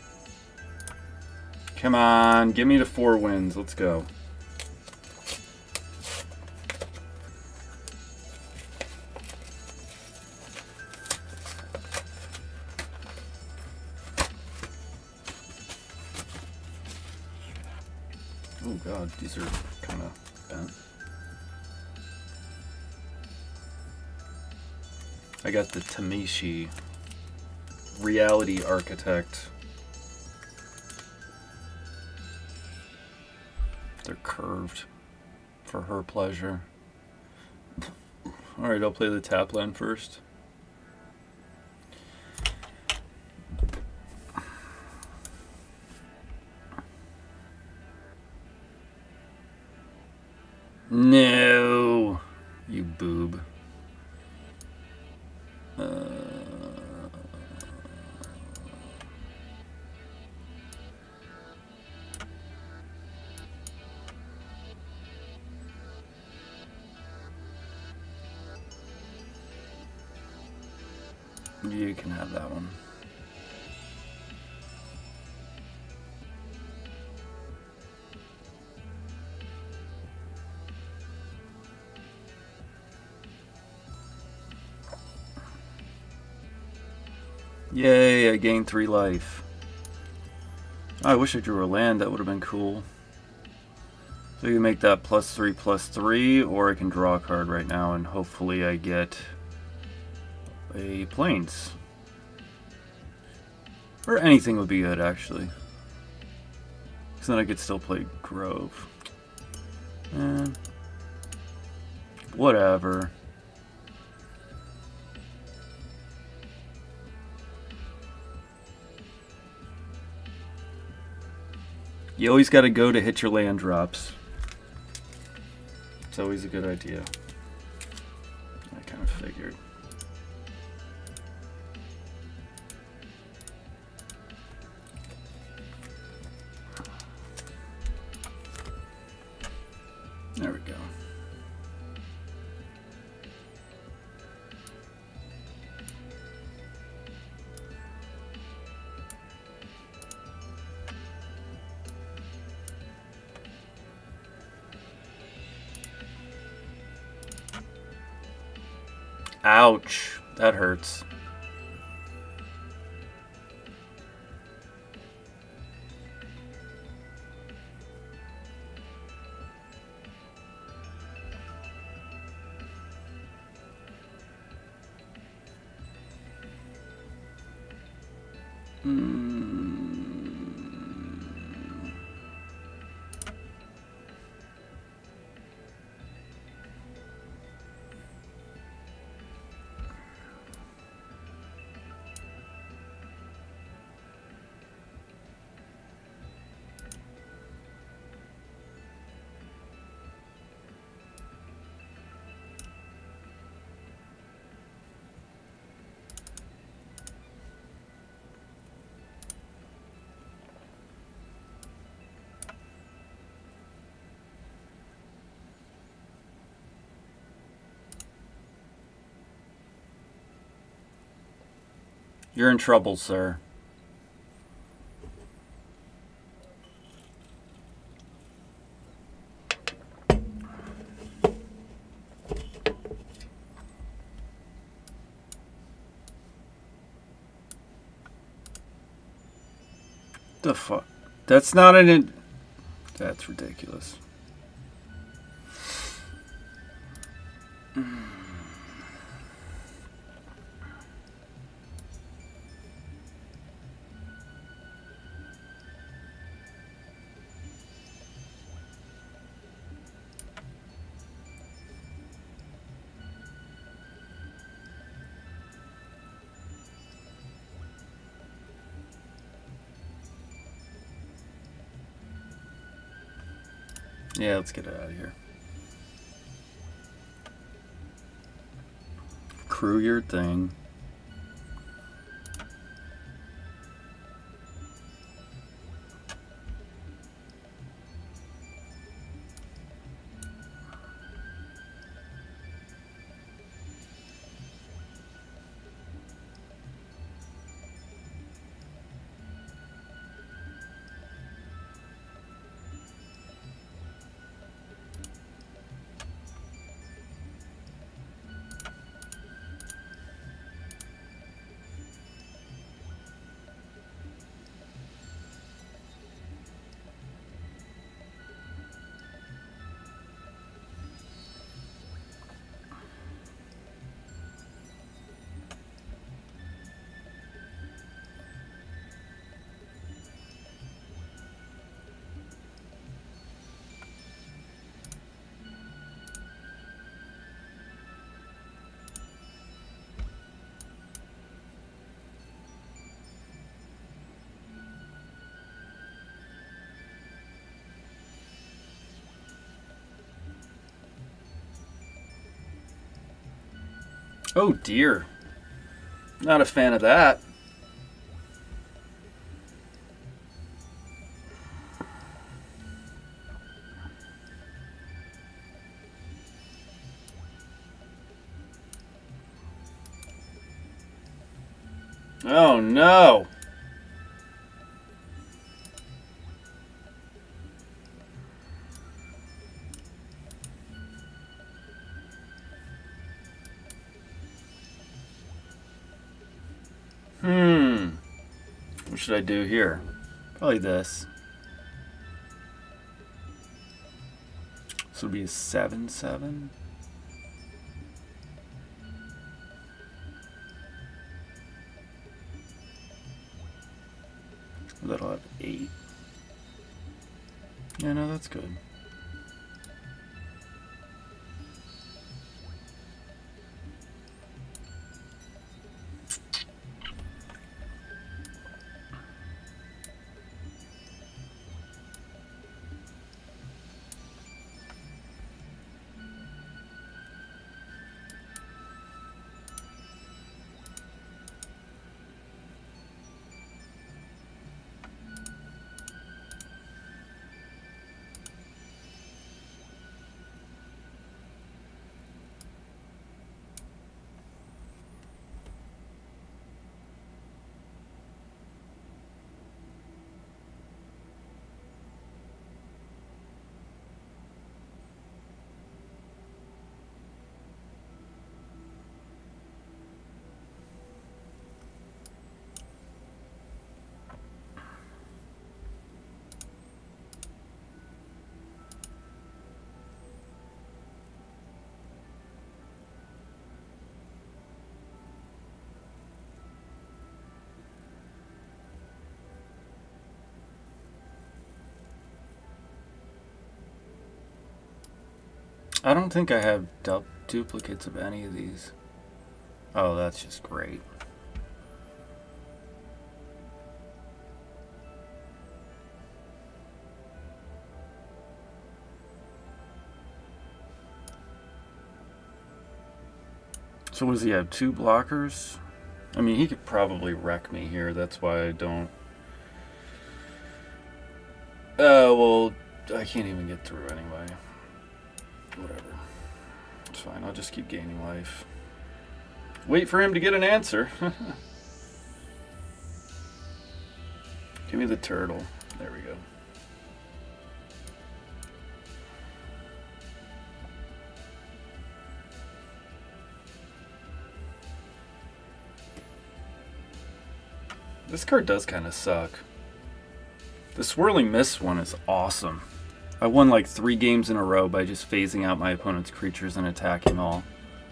Come on, give me the four wins. Let's go. Oh god, these are kind of bent. I got the Tamishi Reality Architect. They're curved for her pleasure. Alright, I'll play the tap land first. No, you boob. Uh, you can have that one. Yay, I gained three life. Oh, I wish I drew a land, that would have been cool. So you can make that plus three, plus three, or I can draw a card right now and hopefully I get a Plains. Or anything would be good, actually. Because then I could still play Grove. Eh, whatever. You always got to go to hit your land drops. It's always a good idea. I kind of figured. There we go. Ouch, that hurts. Mm. You're in trouble, sir. The fuck? That's not an... In That's ridiculous. Yeah, let's get it out of here. Crew your thing. Oh dear. Not a fan of that. Oh no. Hmm. What should I do here? Probably this. This would be a seven seven. That'll have eight. Yeah, no, that's good. I don't think I have du duplicates of any of these. Oh, that's just great. So does he have two blockers? I mean, he could probably wreck me here. That's why I don't... Uh, well, I can't even get through anyway. Whatever. It's fine. I'll just keep gaining life. Wait for him to get an answer. Give me the turtle. There we go. This card does kind of suck. The Swirling Mist one is awesome. I won like three games in a row by just phasing out my opponent's creatures and attacking all.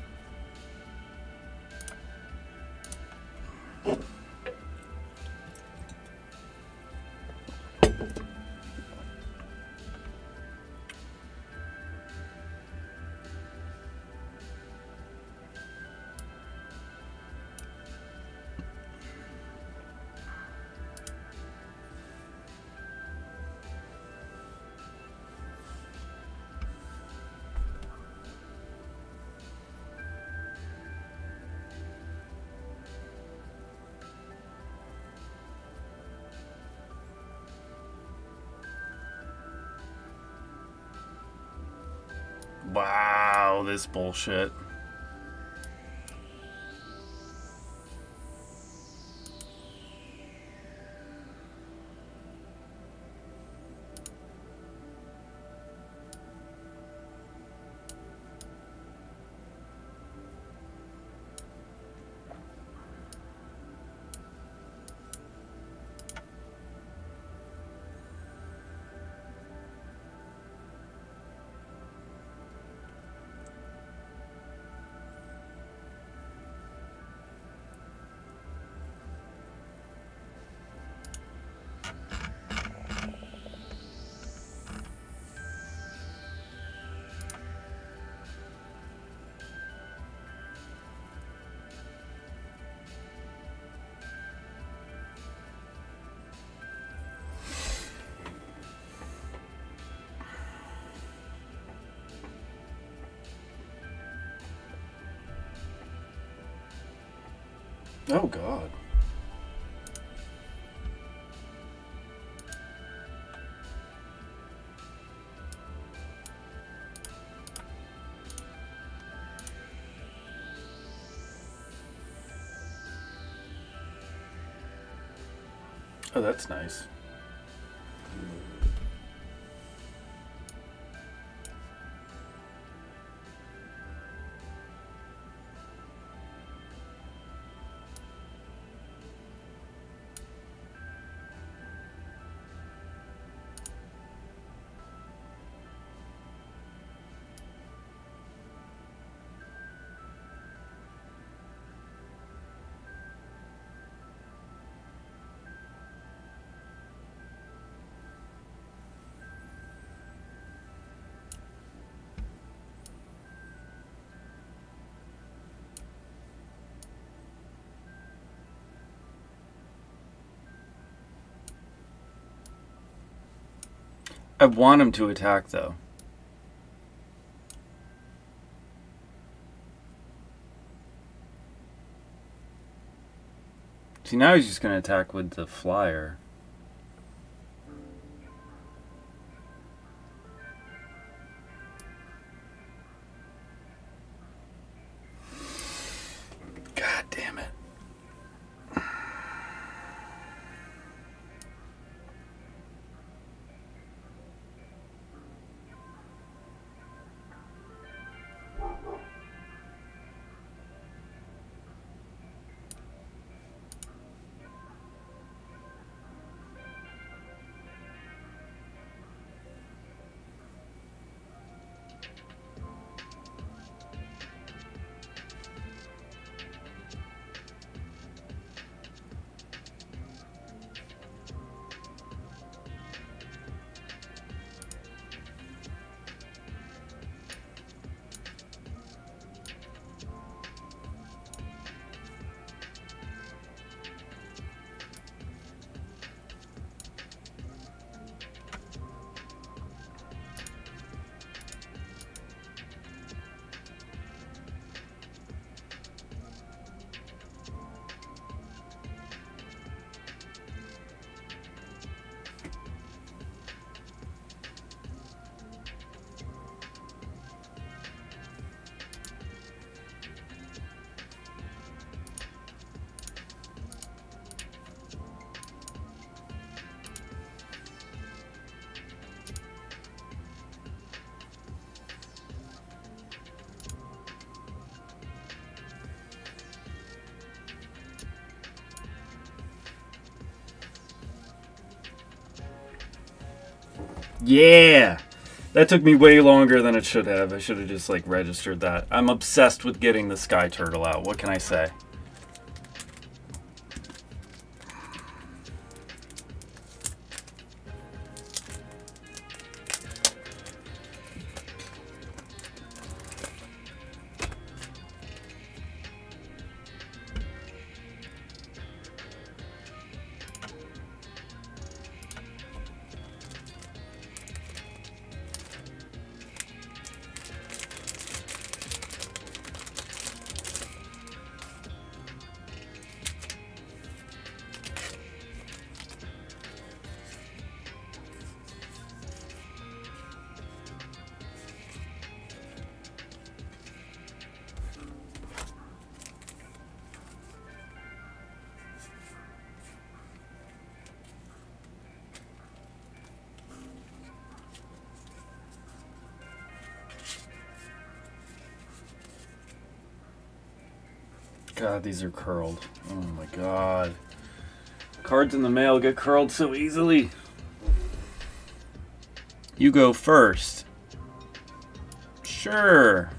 Wow, this bullshit. Oh, God. Oh, that's nice. I want him to attack, though. See, now he's just going to attack with the flyer. God damn it. Yeah! That took me way longer than it should have. I should have just like registered that. I'm obsessed with getting the sky turtle out. What can I say? God, these are curled. Oh my god. Cards in the mail get curled so easily. You go first. Sure.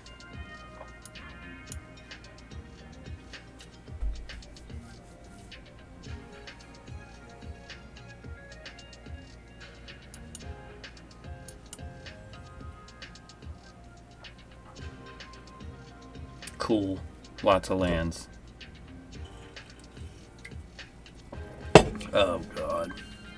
Cool. Lots of lands. Oh, God.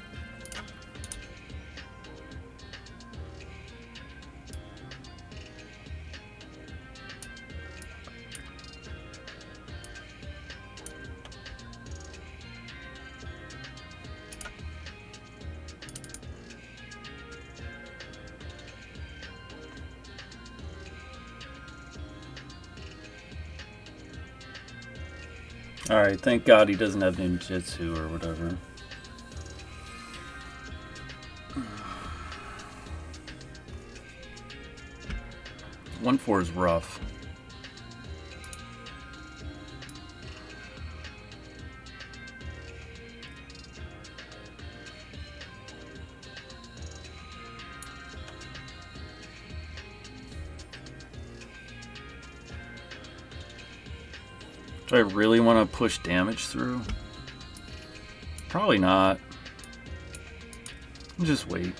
Alright, thank God he doesn't have ninjutsu or whatever. one four is rough. Do I really want to push damage through? Probably not. Just wait.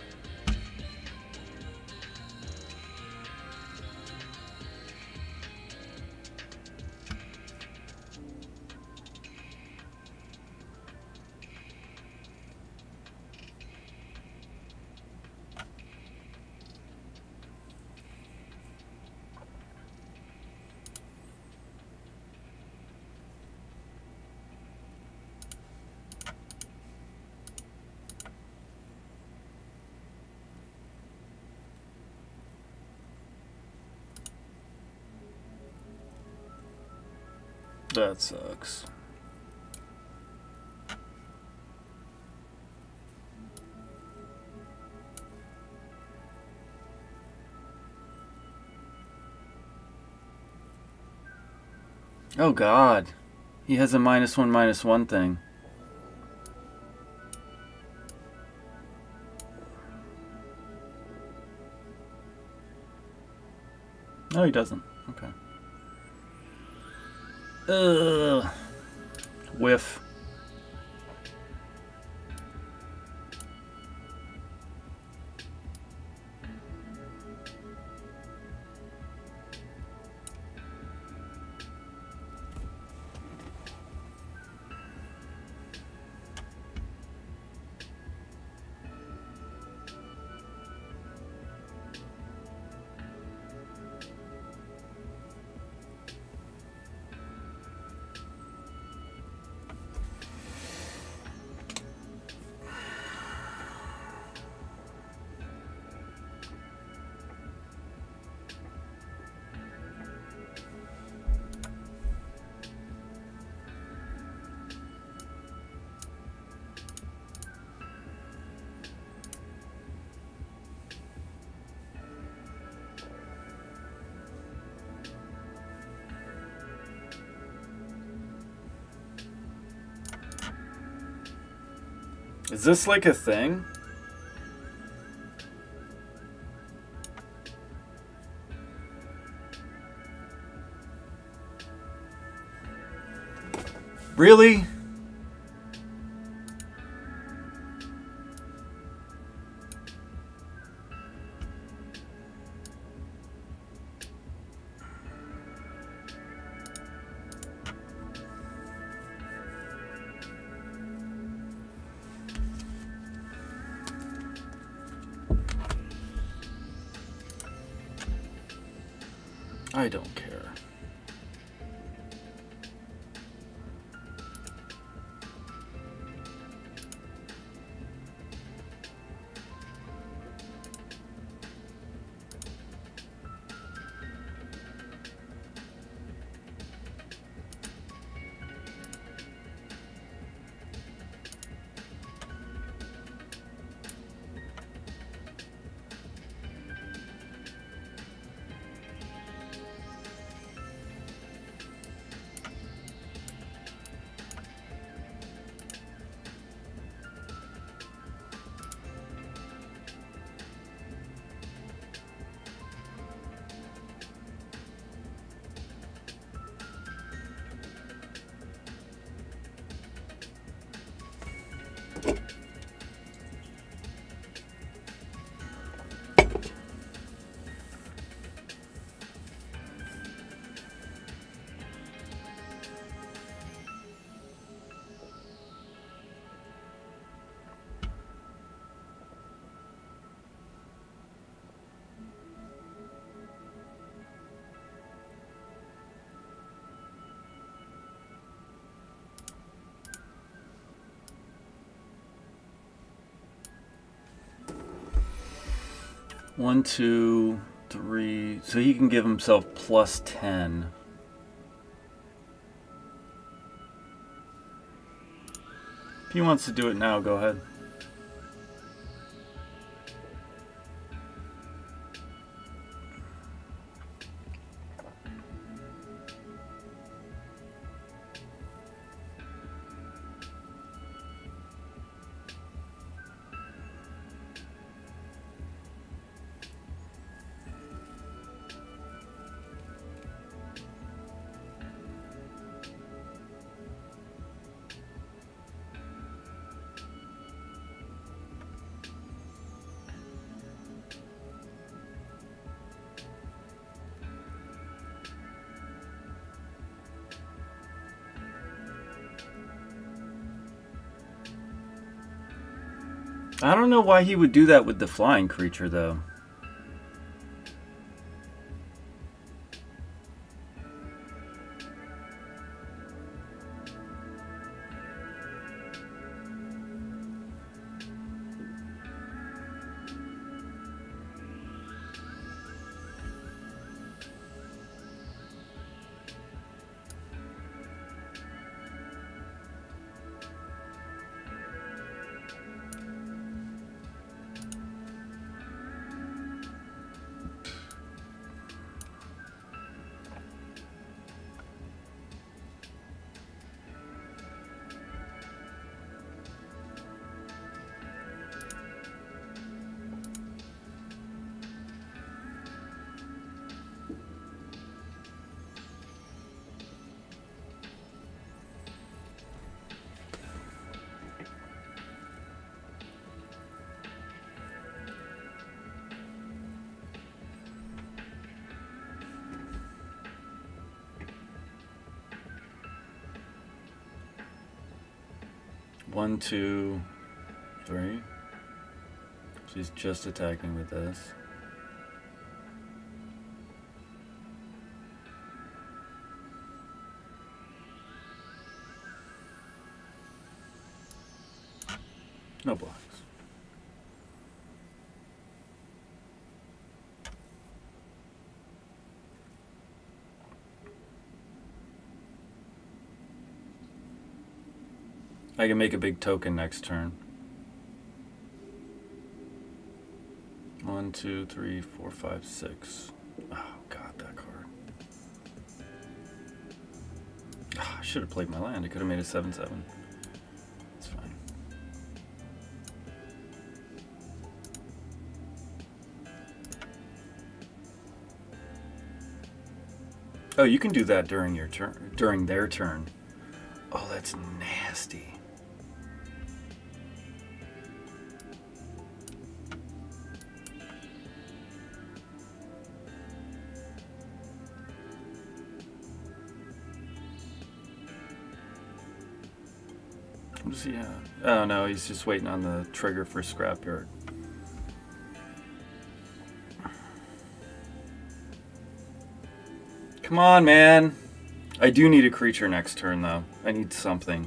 That sucks. Oh God, he has a minus one, minus one thing. No, he doesn't. Okay. Ugh. Whiff. Is this like a thing? Really? I don't care. One, two, three. So he can give himself plus ten. If he wants to do it now, go ahead. I don't know why he would do that with the flying creature, though. One, two, three. She's just attacking with this. No blocks. I can make a big token next turn. One, two, three, four, five, six. Oh, God, that card. Oh, I should have played my land. I could have made a seven seven. It's fine. Oh, you can do that during your turn, during their turn. Oh, that's nasty. What does he have? Oh no, he's just waiting on the trigger for Scrapyard. Come on, man. I do need a creature next turn, though. I need something.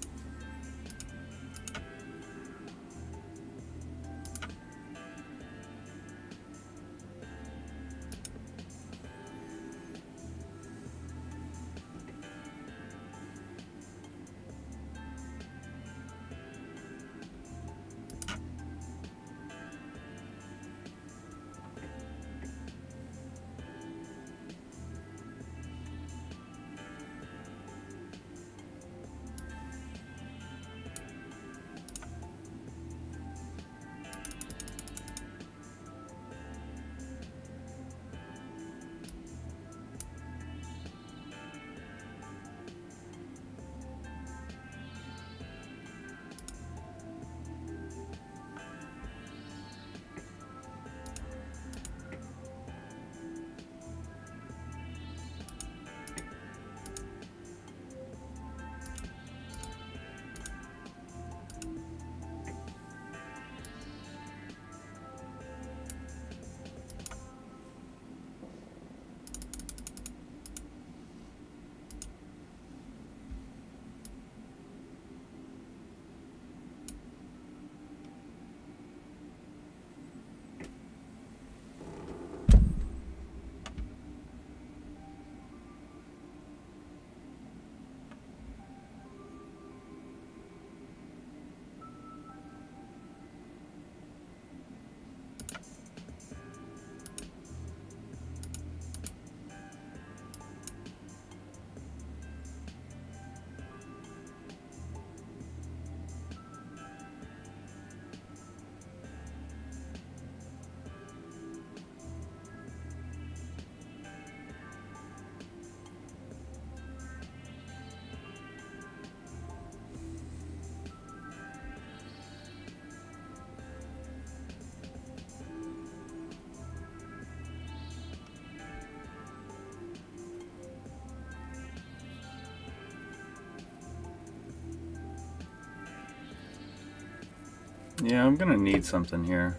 Yeah, I'm gonna need something here.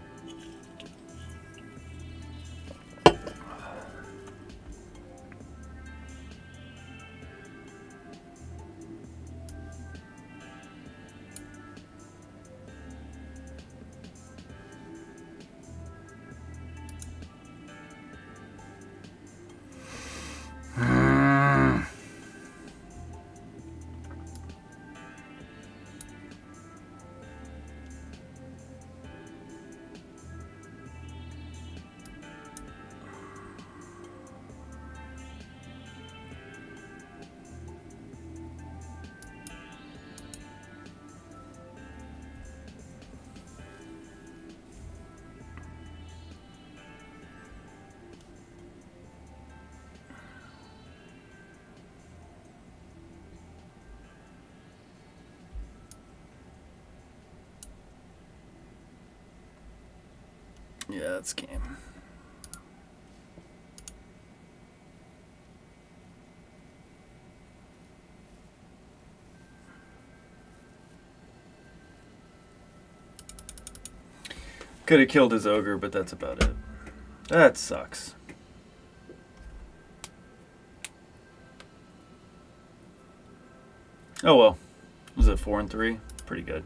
Yeah, that's game. Could have killed his ogre, but that's about it. That sucks. Oh well. Was it four and three? Pretty good.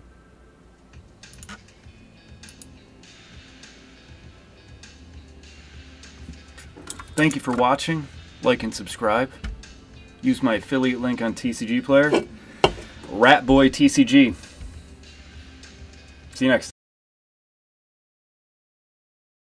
Thank you for watching. Like and subscribe. Use my affiliate link on T C G Player. Ratboy T C G. See you next time.